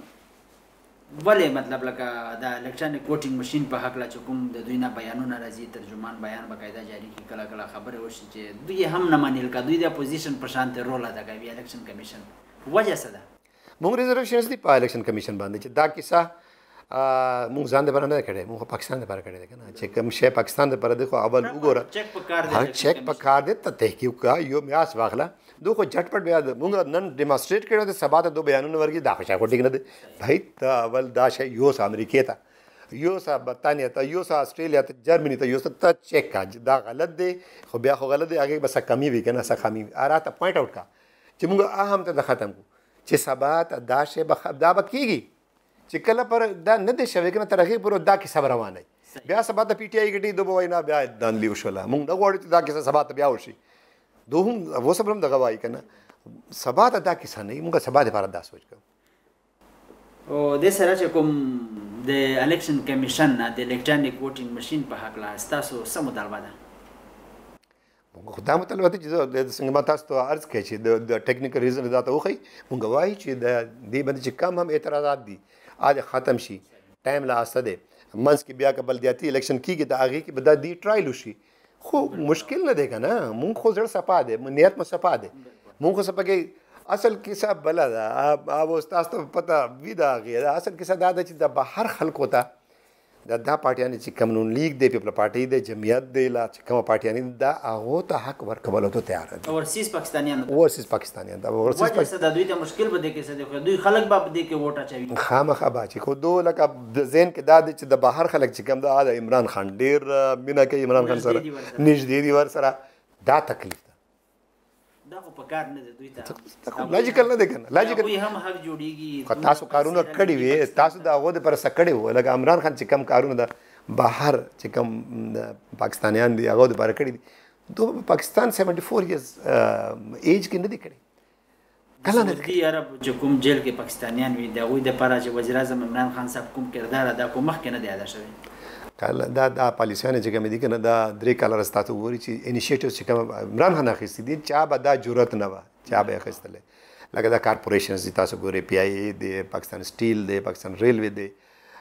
ولې مطلب لکه د الکترونیک ووټینګ ماشین په هکله چې کوم د دوی نه بیانونه راځي ترجمان بیان باقاعده جاري کړي کله کله خبرې وشي چې دوی هم نه منل که دوی د اپوزیشن په شان رول ادا کوي الیکشن کمیشن وجه څه ده؟ موږ ریزرویشنز دي په الیکشن کمیشن باندې چې دا کیسه موږ ځان دپاره نه ده کړې موږ پاکستان دپاره کړې ده که نه چې کوم شی پاکستان دپاره دی خو اول وګوره چیک په کار دی ته تحقیق وکړه یو میاس واخله دو خو جټپټ بیا موږ نن ډیمانسټریټ کړی دی سبا ته دو بیانونه ورکړي دا خو شی خو ټیک نه دی بھائی ته اول دا شی یوسه امریکې ته یوسه برطانیه ته یوسه اسټرالیا ته جرمني ته یوسه ته چیک کا دا غلط دی خو بیا خو غلط دی هغې به څه کمی وي که نه څه خامي وي راته پوینټ آوټ کا چې موږ هم ته د ختم کړو چې سبا ته دا شی دا به کېږي چې کله پر دا نه دی شوی که نه تر هغې پورې دا کیسه به روانه وي بیا سبا ته پی ټي آی ګټي دو به وایي نه بیا داندلي وشوله موږ نه غواړو چې دا کیسه سبا ته بیا وشي دو هم اوس هم دغه وایي که نه سبا ته دا کیسه نه وي موږ سبا دپاره دا سوچ کوو. او دې سره چې کوم د الیکشن کمیشن نه د الکترونیک ووټینګ ماشین په هکله ستاسو څه مطالبه ده؟ خو دا مطالبه ده چې څنګه ما تاسو ته عرض کړی چې د ټیکنیکل ریزن دا ته وښایي مونږ وایو چې د دې باندې چې کم هم اعتراضات دي آج ختم شي ټایم لا استه دی منځ کې بیا که بلدیاتي الیکشن کېږي د هغې کې به دا دې ټرایل وشي خو مشکل نه دی که نه مونږ خو زړه صفا دی نیت مو صفا دی مونږ خو څه پکې اصل کیسه بله ده اوس تاسو ته پته وي د هغې دا اصل کیسه دا ده چې د بهر خلکو ته دا پارټیانې چې کوم نون لیگ دی پیپل پارټي دی جمعیت دی لا چې کومه پارټیانې دي دا هغو ته حق ورکولو ته تیاره دي اورسیز پاکستانیان دا وجه څه ده دوی ته مشکل به دې کې څه دی خو دوی خلک به په دې کې ووټ اچوي خامخا به چې خو دو لکه د ذهن کې دا دی چې د بهر خلک چې کوم دا د عمران خان ډېر مینه کوي عمران خان سره نږدې دي ورسره دا تکلیف ده دا خو په کار نه دی دوی ته لاجیکل نه دی که نه لاجیکل دوی هم حق جوړېږي خو تاسو کارونه کړي وي تاسو د هغو دپاره څه کړي وو لکه عمران خان چې کم کارونه د بهر چې کوم پاکستانیان دي هغو دپاره کړي دي دو پاکستان 74 ایز ایج کې نه دي کړي کله نه سعودي عرب چې کوم جیل کې پاکستانیان وي د هغوی دپاره چې وزیر اعظم عمران خان صاحب کوم کردار ادا کړو مخکې نه دی ادا شوی دا پالیسیانې چې کومې دي که نه دا 3 کاله راسته ته وګوري چې انیشیټیوز چې کوم عمران خان اخیستي دي چا به دا جرأت نه وه چا به یې اخیستلی لکه دا کارپوریشنز دي تاسو ګورئ پی آی ای دی پاکستان سټیل دی پاکستان ریلوے دی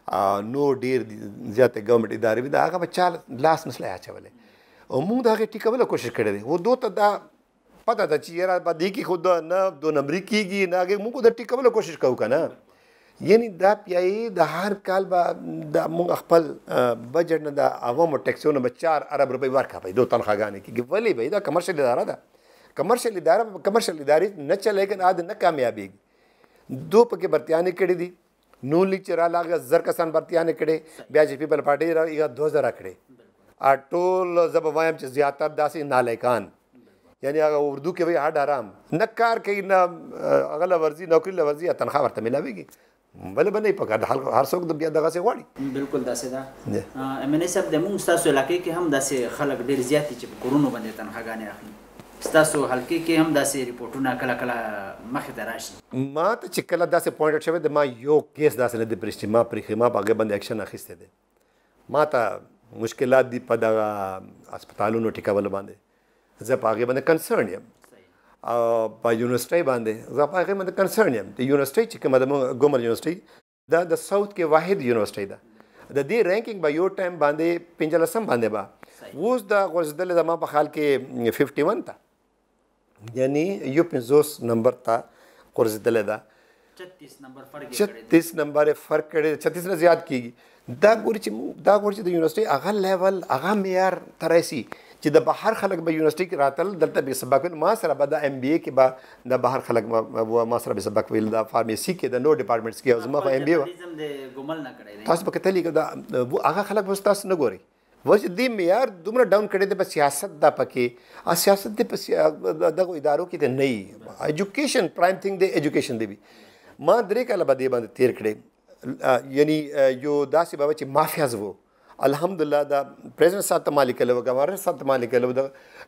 نو ډېر زیاتې ګورنمنټ ادارې وي د هغه به چا لاس نسلی اچولی او موږ د هغې ټیکولو کوشش کړی دی خو دو ته دا پته ده چې یاره به دې کې خو نه دو نمبري کېږي نه هغې موږ د ټیکولو کوشش کوو که نه یعنی دا پی آی ای د هر کال به د موږ خپل بجټ نه د عوامو ټیکسونو به 4 ارب روپۍ ورکوئ دو تنخواګانې کېږي ولې به دا کمرشل اداره ده کمرشل اداره کمرشل ادارې نه چلی که نه نه کامیابېږي دو پکې برتیانې کړي دي نون لیگ چې راله هغه 1000 کسان برتیانې کړي بیا چې پیپل پارټۍ راغی هغه 2000 کړي ټول زه به وایم چې زیاتر داسې نالایکان یعنی هغه اردو کې وایي هډ حرام نه کار کوي نه هغه له ورځي نوکري له ورځي تنخوا ورته میلاویږي بله به نه یې پکار هر څوک د بیا دغسې غواړي بلکل داسې ده ام ان اے صاحب د مونږ ستاسو علاقې کې هم داسې خلک ډېر زیات دي چې په کورونو باندې تنخواګانې اخلي ستاسو حلقې کې هم داسې ریپورټونه کله کله مخې ته راشي ما ته چې کله داسې پوینټ شوی دی ما یو کیس داسې نه دی پرېښتی ما پرېښی ما په هغې باندې اکشن اخیستی دی ما ته مشکلات دي په دغه هسپتالونو ټیکولو باندې زه په هغې باندې کنسرن یم او په یونیورسټۍ باندې زه په هغې باندې کنسرن یم د یونیورسټۍ چې کومه د ګومر یونیورسټۍ دا د ساوث کې واحد یونیورسټۍ ده د دې رینکینګ به یو ټایم باندې 15 باندې به اوس د غورځېدلې زما په خیال کې 51 ته یعنی یو 50 نمبر ته غورځېدلې ده 36 نمبر فرق 36 نمبر فرق کړی 36 نه زیات کېږي دا ګوري چې د یونیورسټۍ هغه لیول هغه معیار ته راسي چې د بهر خلک به یونیورسټۍ کې راتل دلته به سبق ویل ما سره به د ایم بی اے کې به د بهر خلک ما سره به سبق ویل د فارمیسي کې د نو ډپارټمنټس کې زما خو ایم بی اے تاسو به کتلی که دا هغه خلک به تاسو نه ګورئ وایي چې دې معیار دومره ډاون کړی دی په سیاست دا پکې سیاست دی په دغو ادارو کې دی نه وي ایجوکیشن پرایم تھنګ دی ایجوکیشن دی وي ما 3 کاله به دې باندې تېر کړی یعنی یو داسې به چې مافیاز وو الحمدلله د پریزیډنټ صاحب ته ما لیکلی و ګورنر صاحب ته ما لیکلی و د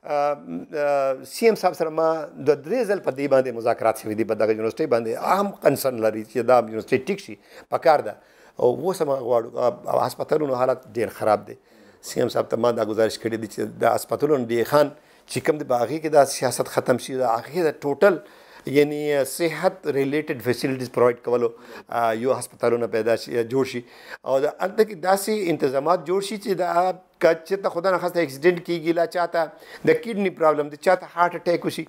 سی ایم صاحب سره ما د 3 ځل په دې باندې مذاکرات شوي دي په دغه یونیورسټۍ باندې اهم کنسرن لري چې دا یونیورسټۍ ټیک شي پکار ده او اوس هم غواړو هسپتالونو حالت ډېر خراب دی سی ایم صاحب ته ما دا گزارش کړې دي چې د هسپتالونو ډي خان چې کوم دی په هغې کې دا سیاست ختم شي د هغې د ټوټل یعنی صحت ریلیټډ فیسیلیټیز پرووایډ کولو یو هسپتالونه پیدا شي جوړ شي او هلته کې داسې انتظامات جوړ شي چې دا که چېرته خدا نخواسته اکسیډنټ کېږي لا چاته د کډني پرابلم دی چاته هارټ اټیک وشي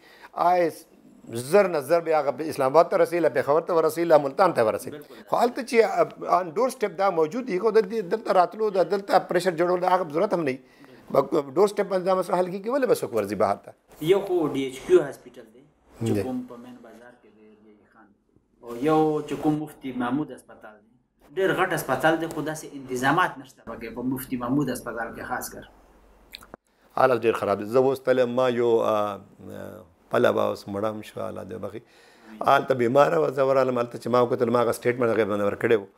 زر نه زر بیا هغه اسلام آباد ته رسي له پېښور ته ورسي له ملتان ته ورسي خو هلته چې آن ډور سټپ دا موجود وي خو دلته راتلو دلته پریشر جوړول د هغه ضرورت هم نه وي ډور سټپ باندې دا مسله حل کېږي ولې به څوک ورځي بهر ته یو خو ډي ایچ کیو هاسپیټل دی چې کوم په مین بازار کې دی خان او یو چې کوم مفتي محمود هسپتال دی ډېر غټ هسپتال دی خو داسې انتظامات نشته پکې په مفتي محمود هسپتال کې خاص کر حالت ډېر خراب دی زه اوس تللی ما یو پله به اوس مړه هم شوه الله دې وبخي هلته بیماره وه زه ورغلم هلته چې ما وکتل ما هغه سټیټمنټ هغې باندې ورکړی و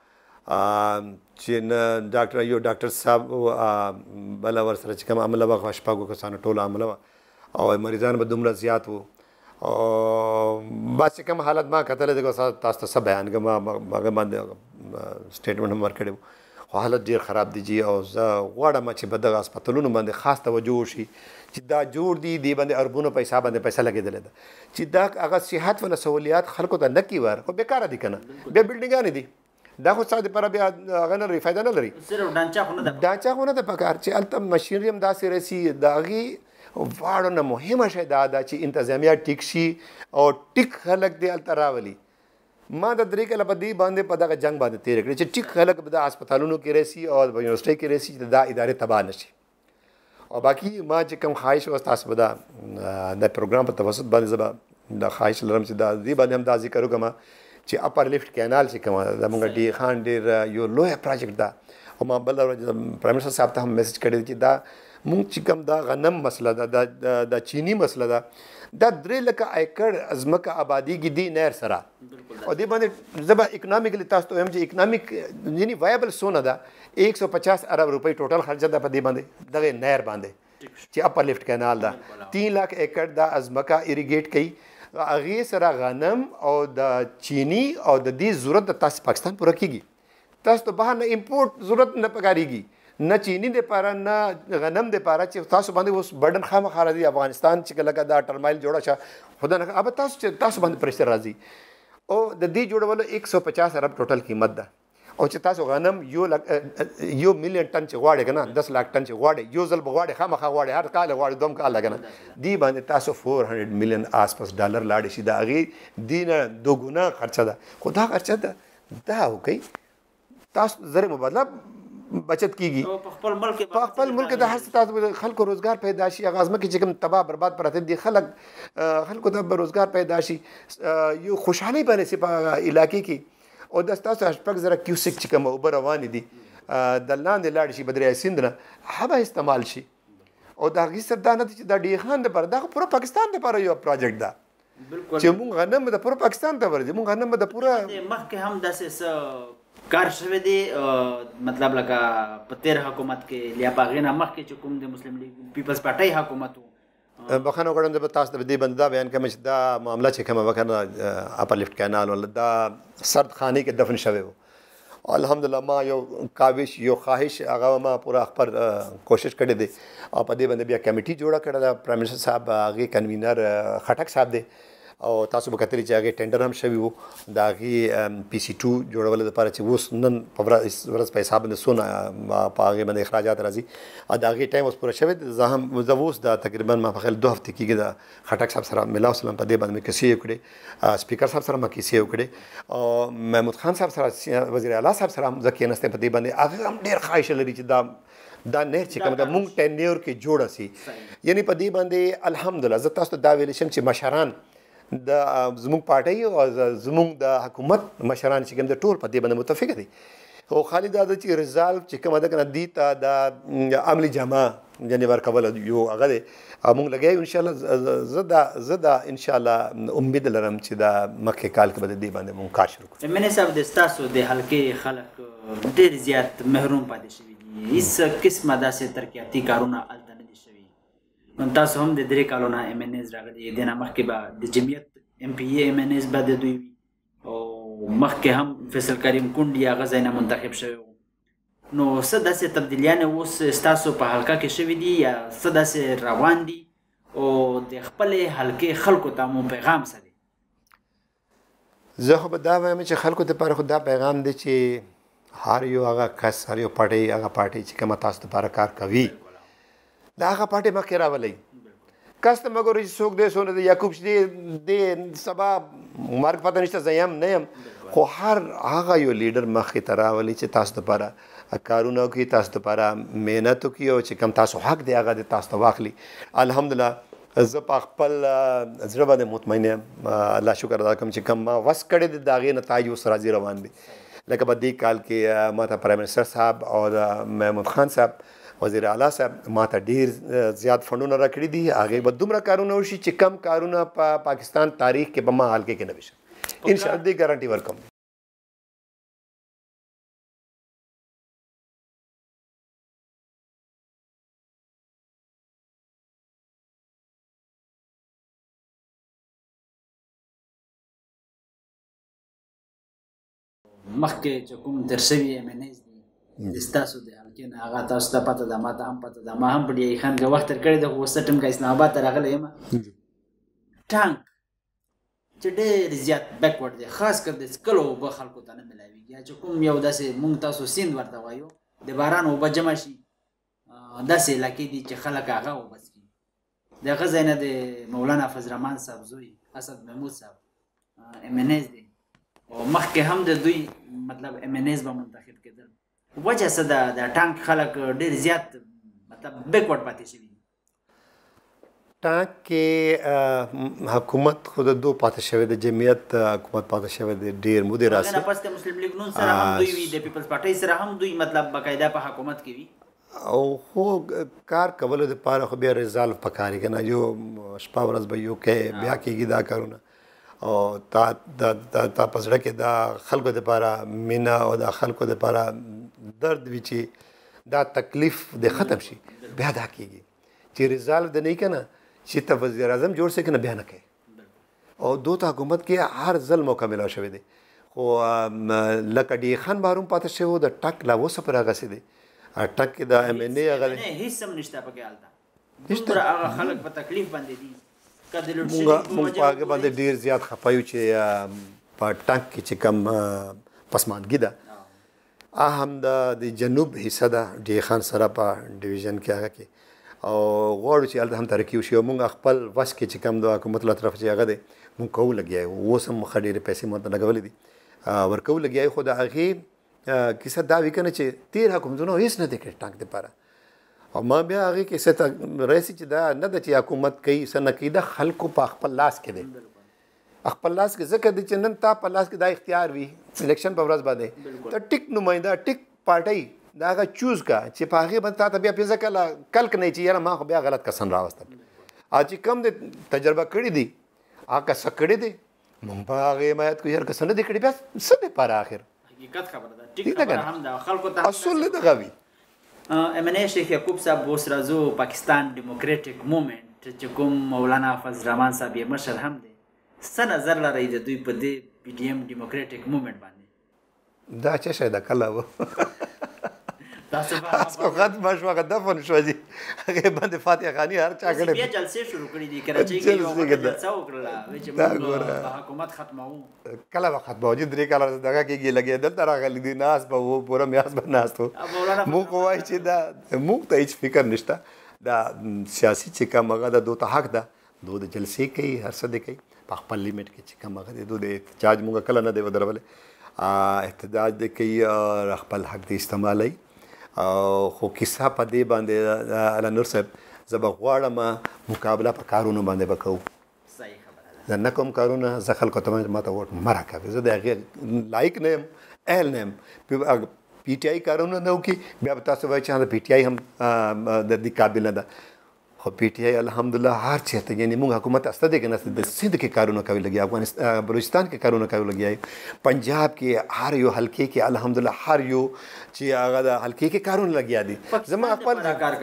چې نه ډاکټر یو ډاکټر صاحب بله ورسره چې کوم عمله وه شپږو کسانو ټوله عمله وه او مریضان به دومره زیات وو او بس چې کوم حالت ما کتلی دی تاسو ته څه بیان کړم هغه باندې سټیټمنټ هم ورکړی و خو حالت ډېر خراب دی جي او زه غواړم چې په دغه هسپتالونو باندې خاص توجه وشي چې دا جوړ دي دې باندې اربونو پیسه باندې پیسه لګېدلې ده چې دا هغه صحت ولا سہولیات خلکو ته نه کي ور خو بیکاره دي که نه بیا بلډینګانې دي دا خو ستا دپاره بیا هغه نه لري فایده نه لري ډانچه خو نه ده پکار چې هلته مشینري هم داسې رسي د هغې واړو نه مهمه شی دا ده چې انتظامیه ټیک شي او ټیک خلک دې هلته راولي ما د 3 کاله په دې باندې په دغه جنګ باندې تېر کړی چې ټیک خلک به د هسپتالونو کې رسي او په یونیورسټۍ کې رسي چې دا ادارې تباه نه شي او باقي ما چې کوم خواهش وه تاسو به د پروګرام په توسط باندې زه به دا خواهش لرم چې دا دې باندې هم دا ذکر وکړم چې اپر لیفټ کینال چې کومه زموږ ډي خان ډېر یو لویه پروجیکټ ده او ما بله ورځ پرایم منسټر صاحب ته هم میسج کړی دی چې دا مونږ چې کوم دا غنم مسله ده دا چینی مسله ده دا 3 لکه ایکړ ځمکه آبادیږي دې نهر سره او دې باندې زه به اکنامیکلی تاسو ته وایم چې اکنامیک یعنی وایبل څونه ده 150 ارب روپۍ ټوټل خرچه ده په دې باندې دغه نهر باندې چې اپر لیفټ کینال ده 3 لک ایکړ دا ځمکه اریګیټ کوي هغې سره غنم او د چینی او د دې ضرورت د تاسو پاکستان پوره کېږي تاسو ته بهر نه امپورټ ضرورت نه پکارېږي نه چینی دپاره نه غنم دپاره چې تاسو باندې اوس برډن خامخا راځي افغانستان چې لکه دا ټرمایل جوړه شه خدا نه اب تاسو باندې پریشر راځي او د دې جوړولو 150 ارب ټوټل قیمت ده او چې تاسو غنم یو ملیون ټن چې غواړئ که نه 10 लाख ټن چې غواړئ یو ځل به غواړئ خامخا غواړئ هر کال غواړئ دوم کال که نه دې باندې تاسو 400 میلیون آس پاس ډالر لاړې شي د هغې دې نه دوګونه خرچه ده خو دا خرچه ده دا وکئ تاسو زر مبادله بچت کیږي په خپل ملک د هر څه خلکو روزګار پیدا شي هغه ځمکې چې کوم تباه برباد پراته دي خلکو ته به روزګار پیدا شي یو خوشحالي به رسي په علاقې کې او د ستاسو 8,000 کیوسک چې کوم اوبه روانې دي د لاندې لاړې شي بدریای سیند نه هغه استعمال شي او د هغې سره دا نه چې دا ډي خان دپاره دا خو پوره پاکستان دپاره یو پروجیکټ ده چې مونږ غنم د پوره پاکستان ته ورځي مونږ غنم د پوره مخکې هم داسې کار شوی دی مطلب لکه په تیر حکومت کې یا په هغې نه مخکې چې کوم د مسلم لیگ پیپلز پارټۍ حکومت و بخښنه غواړم زه به تاسو ته په دې باندې دا بیان کوم چې دا معامله چې کومه وه که نه اپر لیفټ کینال ولا دا سرد خانې کې دفن شوی و الحمدلله ما یو کاوش یو خواهش هغه ما پوره خپل کوشش کړی دی او په دې باندې بیا کمیټي جوړه کړې ده پرایم منسټر صاحب هغې کنوینر خټک صاحب دی او تاسو به کتلی چې هغې ټینډر هم شوي وو د هغې PC2 جوړولو دپاره چې اوس نن په ورځ په حساب باندې څونه په هغې باندې اخراجات راځي او د هغې ټایم اوس پوره شوی زه اوس د تقریبا ما په خیال 2 هفتې کېږي د خټک صاحب سره ملاو سلم په دې باندې مې کیسې وکړې سپیکر صاحب سره مې کیسې وکړې او محمود خان صاحب سره وزیر اعلی صاحب سره هم زه کېناستم په دې باندې هغه هم ډېر خواهش لري چې دا نهر چې کوم د مونږ ټینیور کې جوړه سي یعنی په دې باندې الحمدلله زه تاسو ته دا ویلی شم چې مشران د زموږ پارټۍ او زموږ د حکومت مشران چې کوم د ټول په دې باندې متفقه دي خو خالي دا ده چې ریزالو چې کومه ده که نه دې ته د عملي جامه یعنې ورکول یو هغه دی موږ لګیا یو انشاءالله زه دا انشاءالله امید لرم چې دا مخکې کال کې به د دې باندې موږ کار شروع کړو. منې صاحب د ستاسو د حلقې خلک ډېر زیات محروم پاتې شوي دي، هېڅ قسمه داسې ترقیاتي کارونه هلته نه دي شوي. نو تاسو هم د 3 کالو نه MNAs راغلي، د نه مخکې به د جمعیت MPA MNAs به د دوی وي او مخکې هم فیصل کریم کونډي هغه ځای نه منتخب شوی و. نو څه داسې تبدیلیانې اوس ستاسو په حلقه کې شوي دي یا څه داسې روان دي او د خپلې حلقې خلکو ته مو پیغام څه دی؟ زه خو به دا وایم چې خلکو دپاره خو دا پیغام دی چې هر یو هغه کس هر یو پارټۍ هغه پارټۍ چې کومه تاسو دپاره کار کوي دا هغه پارټۍ مخکې راولئ. کس ته مه ګورئ چې څوک دی څونه دی یعقوب دی سبا مرګ پته نشته زه یم نه یم، خو هر هغه یو لیډر مخکې ته راولئ چې تاسو دپاره کارونه وکړي، تاسو دپاره محنت وکړي او چې کوم تاسو حق دی هغه د تاسو ته واخلي. الحمدلله زه په خپل زړه باندې مطمئن یم، الله شکر ادا کوم چې کوم ما وس کړی دی د هغې نتایج اوس راځي روان دي. لکه په دې کال کې ما ته پرایم منسټر صاحب او محمود خان صاحب وزیر اعلی صاحب ما ته ډېر زیات فنډونه راکړي دي، هغې به دومره کارونه وشي چې کم کارونه په پاکستان تاریخ کې به ما حلقې کې نه وي شي انشاءالله، دې ګارنټي ورکوم. مخکې چې کوم تر شوي MNAs دي د ستاسو د حلقې نه هغه تاسو ته پته ده، ما ته هم پته ده، ما هم په ډیایي خان کې وخت تېر کړی دی خو اوس ټیم که اسلام آباد ته راغلی یم. ټانک چې ډېر زیات بیکورډ دی، خاص کر د څکلو اوبه خلکو ته نه میلاویږي، یا چې کوم یو داسې مونږ تاسو سیند ورته وایو د باران اوبه جمع شي داسې علاقې دي چې خلک هغه اوبه څکي. د هغه ځای نه د مولانا فضل-الرحمن صاحب زوی اسد محمود صاحب MNAs دی او مخکې هم د دوی مطلب MNAs به منتخب کېدل. وجه څه ده د ټانک خلک ډېر زیات مطلب بیکورډ پاتې شوي دي؟ ټانک کې حکومت خو د دو پاتې شوی د جمعیت حکومت پاتې شوی دی ډېر مودې راسي. هغه نه پس د مسلم لیګ نون سره هم دوی وي، د پیپلز پارټۍ سره هم دوی مطلب باقاعده په حکومت کې وي او خو کار کولو دپاره خو بیا ریزالو پکار یې که نه، یو شپه ورځ به یو کوې بیا کېږي دا کارونه او تا په زړه کې دا خلکو دپاره مینه او دا خلکو دپاره درد وي چې دا تکلیف د ختم شي بیا دا کېږي چې ریزالو د نه که نه چې ته وزیر اعظم جوړ سې که نه بیا نه کوې او دو ته حکومت کې هر ځل موقع میلاو شوی دی. خو لکه ډي خان بهروم پاتې شوی و د ټک لا اوسه پرې هغسې دی ټک کې د MNA هغه دی هېڅ هم نشته پکې هلته دومره هغه خلک په تکلیف باندې دي. مونږ په هغې باندې ډېر زیات خفه یو چې په ټنک کې چې کوم پسماندګي ده هم د جنوب حصه ده ډي خان سره په ډیویژن کې هغه کې او غواړو چې هلته هم ترقي وشي او مونږ خپل وس کې چې کوم د حکومت له طرف چې هغه دی مونږ کوو لګیا یو اوس هم ښه ډېرې پیسې مو ته لګولې دي ورکوو لګیا یو خو د هغې کیسه دا وي که نه چې تېر حکومتونو هېڅ نه دی کړی ټانک دپاره او ما بیا هغې کې څه ته راسي چې دا نه ده چې حکومت کوي څه نه کوي د خلکو په خپل لاس کې دی خپل لاس کې ځکه دی چې نن تا په لاس کې دا اختیار وي الیکشن په ورځ باندې ته ټیک نماینده ټیک پارټۍ دا هغه چوز کا چې په هغې باندې تا ته بیا پنځه کاله کلک نه چې یاره ما خو بیا غلط کسان راوستل چې کم د تجربه کړي دي هغه څه کړي دي مونږ په هغې حمایت کوو یاره که څه نه دي کړي بیا څه دپاره آخر حقیقت خبره ده ټیک خبره هم ده خلکو ته اصول دغه وي. MNA شیخ یعقوب صاحب اوس راځو پاکستان ډیموکریټک موومنټ چې کوم مولانا فضل-الرحمن صاحب یې مشر هم دی څه نظر لرئ د دوی په دې PDM ډیموکریټک موومنټ باندې؟ دا څه شی ده کله و تاسو ختمه شوه هغه دفن شوه چې هغې باندې فاتحه خاني هر چا کړی بیا جلسې شروع کړي دي کراچۍ کې یوه غټه جلسه وکړله چې موږ حکومت ختموو کله به ختموو چې 3 کاله دغه کېږي لګېدل ته راغلي دي ناست به و پوره میاشت به ناست و موږ خو وایي چې دا موږ ته هېڅ فکر نشته دا سیاسي چې کوم هغه د دو ته حق ده دو د جلسې کوي هر څه دی کوي په خپل لیمټ کې چې کوم هغه دی دو د احتجاج موږ کله نه دی ودرولی احتجاج دی کوي خپل حق دی استعمالوي خو کیسه په دې باندې الله نور صاحب زه به غواړم مقابله په کارونو باندې به کوو زه نه کوم کارونه زه خلکو ته ما ته ووټ مه راکوې زه د هغې لایق نه یم اهل نه یم پی ټی آی کارونه نه وکړي بیا به تاسو وایئ چې پی ټی آی هم د دې قابل نه ده خو پی ټی آی الحمدلله هر چېرته یعنې موږ حکومت استه دی که نه د سند کې کارونه کوي لګیا افغانستان بلوچستان کې کارونه کوي لګیا پنجاب کې هر یو حلقې کې الحمدلله هر یو چې هغه د حلقې کې کارونه لګیا دي زما خپل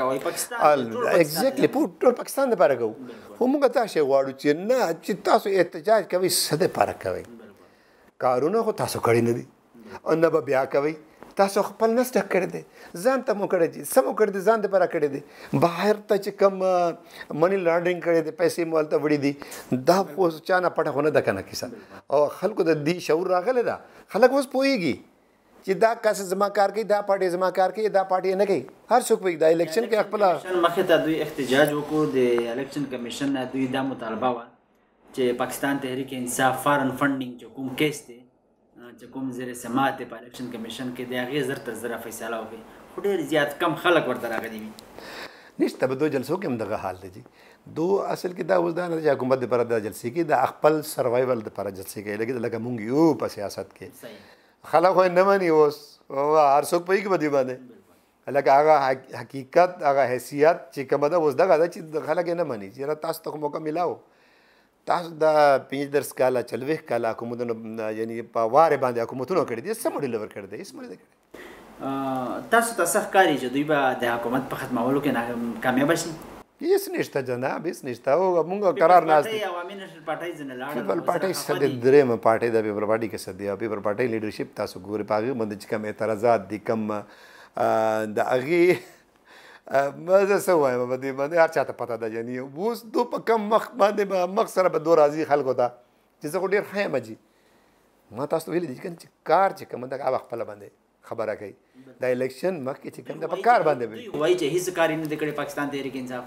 ایگزیکټلی ټول پاکستان دپاره کوو خو موږ دا شی غواړو چې نه چې تاسو احتجاج کوئ څه دپاره کوئ کارونه خو تاسو کړي نه دي او نه به بیا کوئ تاسو خپل نس ډک کړی دی ځان ته مو کړی دي څه مو کړی دي ځان دپاره کړی دی بهر ته چې کوم منی لانډرینګ کړی دی پیسې مو هلته وړي دي دا خو چا نه پټه خو نه ده که نه کیسه او خلکو د دې شعور راغلی ده خلک اوس پوهېږي چې دا کس زما کار کوي دا پارټي زما کار کوي دا پارټي نه کوي هر څوک پوهېږي دا الیکشن کې خپله مخې ته دوی احتجاج وکړو د الیکشن کمیشن نه دوی دا مطالبه وه چې پاکستان تحریک انصاف فارن فنډینګ چې کوم کیس دی چې کوم زیر سماعت په الیکشن کمیشن کې د هغې زر تر زره فیصله وکړي خو ډېر زیات کم خلک ورته راغلي وي نشته به دو جلسو کې هم دغه حال دی جی دو اصل کې دا اوس دا نه چې حکومت دپاره دا جلسې کې د خپل سروایول دپاره جلسې کوي لکه موږ یو په سیاست کې خلک خو نه مني اوس هر څوک پوهېږي په دې باندې لکه هغه حقیقت هغه حیثیت چې کومه ده اوس دغه ده چې خلک یې نه مني چې تاسو ته موقع میلاو تاسو د 15 کاله 40 کاله حکومتونو یعنی په واره باندې حکومتونو کړي دي څه مو ډیلیور کړی دی هېڅ مو نه دی کړی تاسو ته څه ښکاري چې دوی به د حکومت په ختمولو کې کامیابه شي هېڅ نشته جناب هېڅ نشته او موږ قرار ناست دي عوامي نېشنل پارټۍ ځینې لاړل پیپل پارټۍ څه دی درېیمه پارټۍ د پیپل پارټۍ کې څه دی او پیپل پارټۍ لیډرشپ تاسو ګورئ په هغې باندې چې کوم اعتراضات دي کوم د هغې زه څه ووایم په دې باندې هر چاته پته ده یعنې اوس دو په کم مخ باندې به مخ سره به دو راځي خلکو ته چې زه خو ډېر ښه یم جي ما تاسو ته ویلي دي چې کار چې کوم ده هغه خپله باندې خبره کوي د الیکشن مخکې چې کوم ده په کار باندې وي وایي چې هېڅ کار یې نه دی کړی پاکستان تحریک انصاف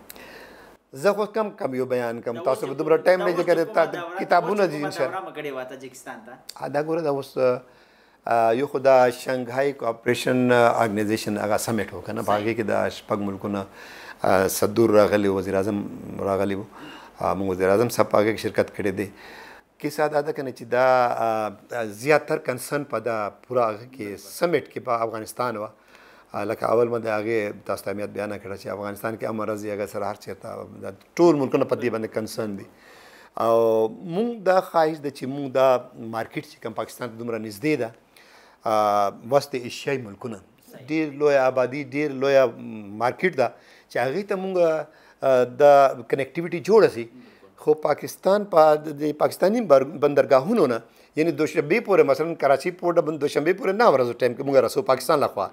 زه خو کم یو بیان کوم تاسو به دومره ټایم نه دی کړی کتابونه دي انشاءالله کړې وه تاجکستان ته دا ګوره دا اوس یو خو د شنګهای کوآپریشن ارګنایزیشن هغه سمیټ و که نه په هغې کې د شپږ ملکونه صدور راغلی وزیر اعظم راغلی و موږ وزیر اعظم صاحب په هغې کې شرکت کړی دی کیسه دا ده که نه چې دا زیاتر کنسرن په دا پوره هغه کې سمیټ کې په افغانستان وه لکه اول باندې هغې تاسو ته اهمیت بیانه کړه چې افغانستان کې امن راځي هغه سره هر چېرته ټول ملکونه په دې باندې کنسرن دي او موږ دا خواهش ده چې موږ دا مارکیټ چې کوم پاکستان ته دومره نږدې ده وسط ایشیایي ملکونه ډېر لویه آبادي ډېر لویه مارکیټ ده چې هغې ته موږ د کنیکټیویټي جوړه شي خو پاکستان په د پاکستاني بندرګاهونو نه یعنې دوشنبې پورې مثلا کراچي پورټ دوشنبې پورې نه ورځو ټایم کې موږ رسو پاکستان لخوا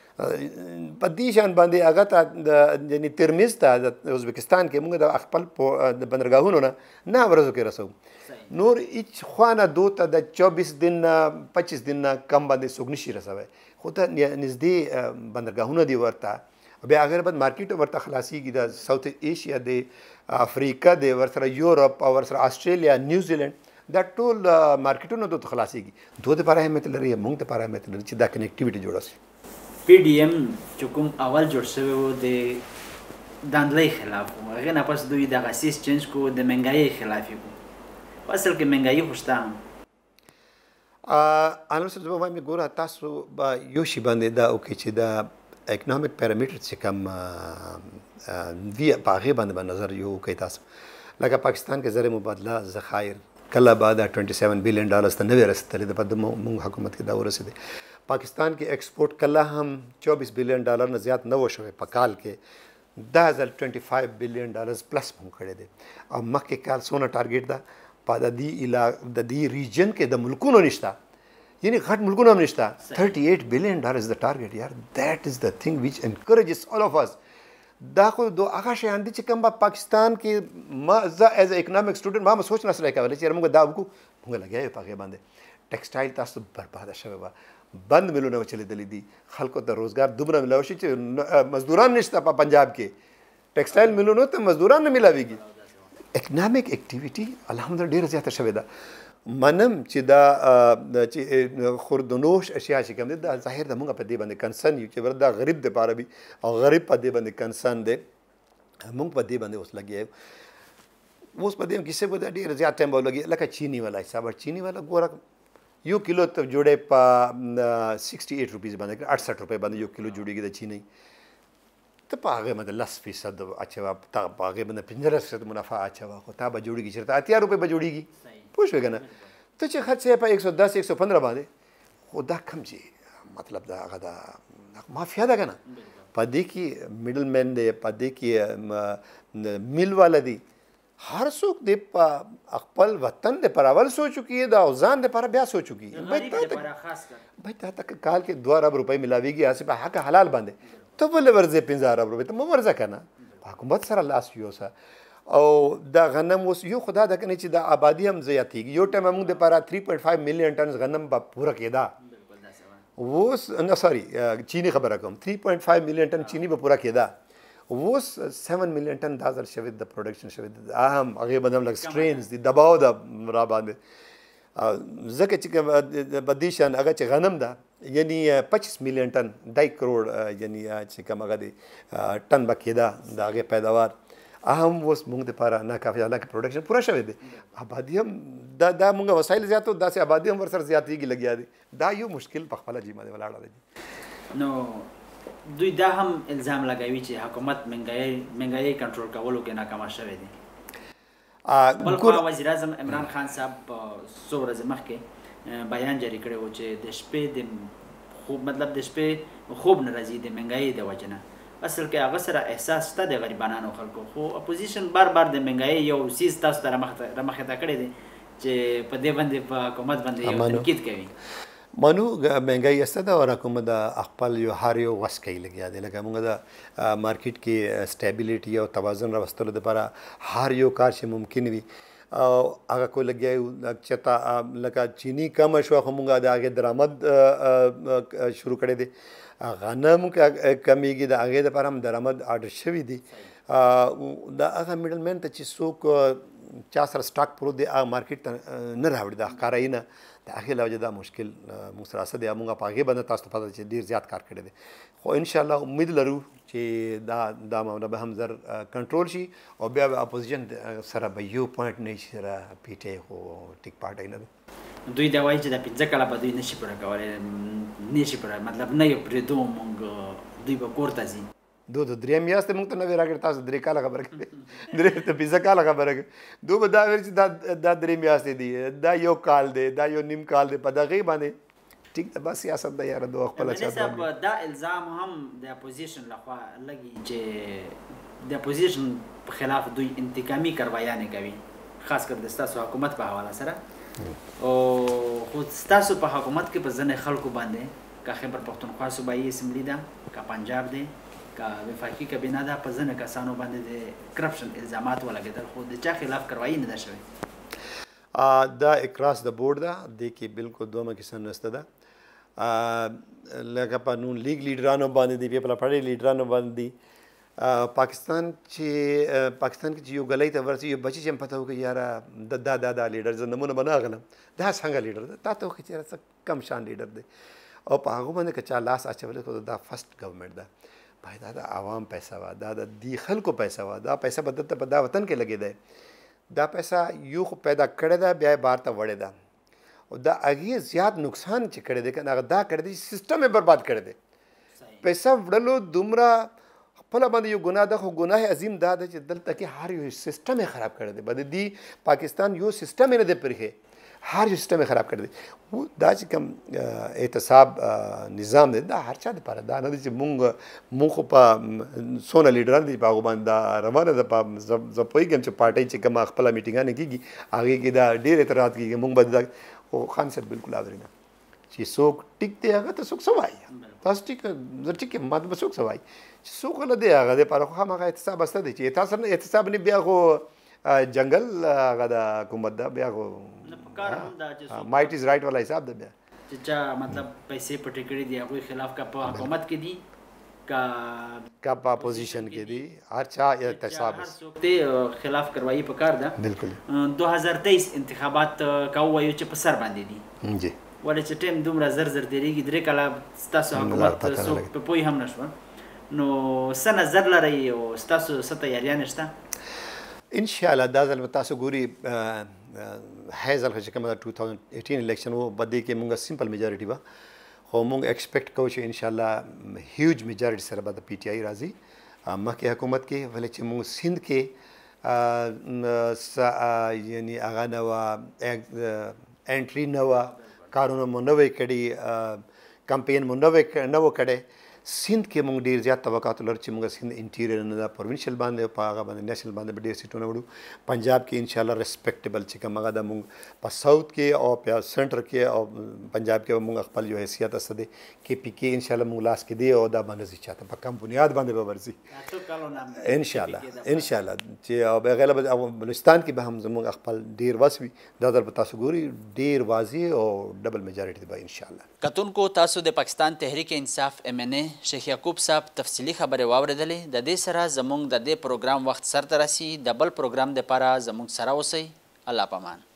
په دې شان باندې هغه ته یعنې ترمیز ته د ازبکستان کې موږ د خپل د بندرګاهونو نه ورځو کې رسو نور هیڅ خوا نه دو ته د 24 دن نه 25 دن نه کم باندې څوک نشي رسوی خو ته نږدې بندرګاهونه دي ورته بیا هغې بعد مارکیټ ورته خلاصېږي د ساوث ایشیا دی افریقا دی ورسره یورپ او ورسره آسټرالیا نیوزیلینډ دا ټول مارکیټونه دو ته خلاصېږي دو دپاره اهمیت لري موږ دپاره اهمیت لري چې دا کنیکټیویټي جوړه شي پی ډي ایم چې کوم اول جوړ شوی و د دانډلۍ خلاف و هغې نه پس دوی دغه سیس چینج کو د مهنګایۍ خلاف یې کو په اصل کې مهنګایي خو شته هم انور صاحب زه به وایم ګوره تاسو به یو شي باندې دا وکړئ چې د اکنامک پیرامیټر چې کوم وي په هغې باندې به نظر یو وکړئ تاسو لکه پاکستان کې زر مبادله ذخایر کله به دا 27 بلین ډالرز ته نه وی رسېدلی د په موږ حکومت کې دا ورسېدی پاکستان کې ایکسپورټ کله هم 24 بلین ډالر نه زیات نه و شوی په کال کې دا ځل 25 بلین ډالرز پلس مونږ کړی دی او مخکې کال څونه ټارګېټ ده په د دې ریجن کې د ملکونو نشته یعنی غټ ملکونه هم نشته 38 بلین ډالرز د ټارګېټ یار دیٹ از د تھنګ ویچ انکریجز آل آف اس دا خو هغه شیان دي چې کوم په پاکستان کې ما زه ایز اکنامک سټوډنټ ما سوچ نه سره کولی چې موږ دا وکړو موږ لګیا یو په هغې باندې ټیکسټایل تاسو برباده شوی وه بند ملونه چلیدلی دي خلکو ته روزګار دومره میلاو شي چې مزدوران نشته په پنجاب کې ټیکسټایل ملونو ته مزدوران نه میلاویږي اکنامک اکټیویټي الحمدلله ډېره زیاته شوې ده منم چې دا چې خوردنوش اشیا چې کوم دي دا ظاهر د موږ په دې باندې کنسرن یو چې دا غریب دپاره وي او غریب په دې باندې کنسرن دی موږ په دې باندې اوس لګیا یو اوس په دې کیسې به ډېر زیات ټایم به ولګي لکه چیني والا حساب چیني والا ګوره یو کیلو ته جوړې په 68 روپیز باندې 68 روپۍ باندې یو کیلو جوړېږي د چینی ته په هغې باندې 10% اچوه ته په هغې باندې 15% منافع اچوه خو تا به جوړېږي چېرته 80 روپۍ به جوړېږي پوه شوې که نه ته چې خرڅ یې په 110 115 باندې خو دا کم چې مطلب د هغه د مافیا ده که نه په دې کې میډل مین دی په دې کې میل والا دی هر څوک د په خپل وطن د پر اول سوچو کې د او ځان د پر بیا سوچو کې بھائی تا تک کال کې 2 ارب روپۍ ملاویږي هسې په حق حلال باندې ته ولې ورځې 15 ارب روپۍ ته مه ورځه که نه حکومت سره لاس یوسه او دا غنم اوس یو خدا ده کنه چې دا آبادی هم زیاتېږي یو ټایم موږ د پاره 3.5 میلیون ټنز غنم به پوره کېده اوس نه سوري چینی خبره کوم 3.5 میلیون ټن چینی به پوره کېده اوس 7 میلیون ټن دا ځل شوی د پروډکشن شوی د هم هغې باندې هم لږ سټرینز دي دباو ده را باندې ځکه چې په دې شان هغه چې غنم ده یعنی 25 میلیون ټن 2 کروڑ یعنی چې کوم هغه دی ټن به کېده د هغې پیداوار هم اوس موږ دپاره ناکافي حالانکه پروډکشن پوره شوی دی آبادي هم دا موږ وسایل زیاتو داسې آبادي هم ورسره زیاتېږي لګیا دی دا یو مشکل په خپله جیمه دی ولاړه دی نو دوی دا هم الزام لګوي چې حکومت مهنګایي کنټرول کولو کې ناکامه شوی دی بل خوا وزیر اعظم عمران خان صاحب څو ورځې مخکې بیان جاري کړی و چې د شپې د خوب مطلب د شپې خوب نه راځي د مهنګایي د وجې نه اصل کې هغه سره احساس شته د غریبانو خلکو خو اپوزیشن بار بار د مهنګایي یو سیز تاسو ته رامخته کړی دی چې په دې باندې په حکومت باندې یو تنقید کوي مانو مهنګایي استه ده او حکومت د خپل یو هر یو وس کوي لګیا دی لکه موږ د مارکیټ کې سټیبلیټي او توازن راوستلو دپاره هر یو کار چې ممکن وي او هغه کو لګیا یو چې لکه چینی کمه شوه خو موږ د هغې درآمد شروع کړی دی غنم کمیږي د هغې دپاره هم درآمد آرډر شوي دي د هغه میډل مین ته چې څوک چا سره سټاک پروت دی هغه مارکیټ ته نه راوړي د ښکارایي نه د هغې له وجې دا مشکل موږ سره څه دی موږ په هغې باندې تاسو ته پته چې ډېر زیات کار کړی دی خو انشاءالله امید لرو چې دا معامله به هم زر کنټرول شي او بیا به اپوزیشن سره به یو پوینټ نه شي سره پی ټی آی خو ټیک پارټی نه دی دوی دا وایي چې دا 15 کاله به دوی نشي پوره کولی نشي پوره مطلب نه یې پرېږدو موږ دوی به کور ته ځي دو د درې میاشتې موږ ته نوې راکړې تاسو 3 کاله خبره کوي 15 کاله خبره کوي دو به دا ویل چې دا 3 میاشتې دي دا یو کال دی دا یو نیم کال دی په دغې باندې ټیک ده بس سیاست ده یاره دو خپله صاحب دا الزام هم د اپوزیشن لخوا لګي چې د اپوزیشن په خلاف دوی انتقامي کاروایانې کوي خاص کر د ستاسو حکومت په حواله سره او خو ستاسو په حکومت کې په ځینې خلکو باندې که خیبر پښتونخوا صوبایي اسمبلي ده که پنجاب دی که وفاقي کابینه ده په ځینې کسانو باندې د کرپشن الزامات ولګېدل خو د چا خلاف کاروایي نه ده شوې دا اکراس د بورډ ده دې کې بالکل دومره کیسه نشته ده لکه په نون لیگ لیډرانو باندې دي پیپل پارټي لیډرانو باندې دي پاکستان کې چې یو ګلۍ ته ورسي یو بچي چې هم پته وکړي یاره دا لیډر زه نمونه به نه اخلم دا څنګه لیډر ده تا ته وښیي چې یاره څه کم شان لیډر دی او په هغو باندې که چا لاس اچولی خو دا فرسټ ګورنمنټ ده باید دا د عوام پیسه وه دا د دې خلکو پیسه وه دا پیسه به دلته په دا وطن کې لګېدی دا پیسه یو خو پیدا کړې ده بیا یې بار ته وړې ده او دا هغې زیات نقصان چې کړی دی که نه هغه دا کړی دی سیسټم یې برباد کړی دی پیسه وړلو دومره خپله باندې یو ګناه ده خو ګناه عظیم دا ده چې دلته کې هر یو سیسټم یې خراب کړی دی به د دې پاکستان یو سیسټم یې نه دی پرېښی هر یو سیسټم یې خراب کړی دی دا چې کوم احتساب نظام دی دا هر چا دپاره دا نه دی چې مونږ خو په څونه لیډران دي په هغو باندې دا روانه ده زه پوهېږم چې پارټۍ چې کومه خپله میټینګانې کېږي هغې کې دا ډېر اعتراض کېږي مونږ به دا خو خان صاحب بالکل اورېده چې څوک ټیک دی هغه ته څوک څه وایي تاسو ټیک زه ټیک یم ما ته به څوک څه وایي چې څوک غله دی هغه دپاره خو هماغه احتساب استه دی چې احتساب نه بیا خو جنګل هغه د حکومت ده بیا خو مایټ از رایټ والا حساب ده بیا چې چا مطلب پیسې پټې کړي دي هغوی خلاف که په حکومت کې دي که په اپوزیشن کې دي هر چا احتساب هر څوک دی خلاف کاروایي پکار ده بالکل 2023 انتخابات که ووایو چې په سر باندې دي جی ولې چې ټایم دومره زر تېرېږي 3 کاله ستاسو حکومت څوک په پوی هم نه شوه نو څه نظر لرئ او ستاسو څه تیاریانې شته انشاءالله دا ځل به تاسو ګوري هیزل چې کومه 2018 الیکشن وو بده کې مونږه سمپل میجارټي وا خو مونږ ایکسپیکټ کوو چې ان شاء الله هیوج میجارټي سره به د پی ټی آی راځي مخکې حکومت کې ولې چې مونږ سند کې یعنی هغه نو انټری نو کارونه مو نوې کړي کمپین مو نوې کړي سند کې مونږ ډیر زیات توقعات لرو چې مونږ سند انټیریور نه دا پروینشل باندې په هغه باندې نېشنل باندې ډیر سیټونه وړو پنجاب کې ان شاء الله ریسپیکټیبل چې کوم هغه د مونږ په ساوث کې او په سنټر کې او پنجاب کې مونږ خپل یو حیثیت اسده کې پی کې ان شاء الله مونږ لاس کې دی او دا باندې چاته په کم بنیاد باندې به ورسي ان شاء الله چې او بغیر بلوچستان کې به هم زموږ خپل ډیر وسوي دا در تاسو ګوري ډیر واضح او ډبل میجارټي به ان شاء الله کتونکو تاسو د پاکستان تحریک انصاف MNA شیخ یعقوب صاحب تفصیلی خبرې واوریدلې د دې سره زموږ د دې پروګرام وخت سر ته رسي د بل پروګرام دپاره زموږ سره اوسئ الله پامان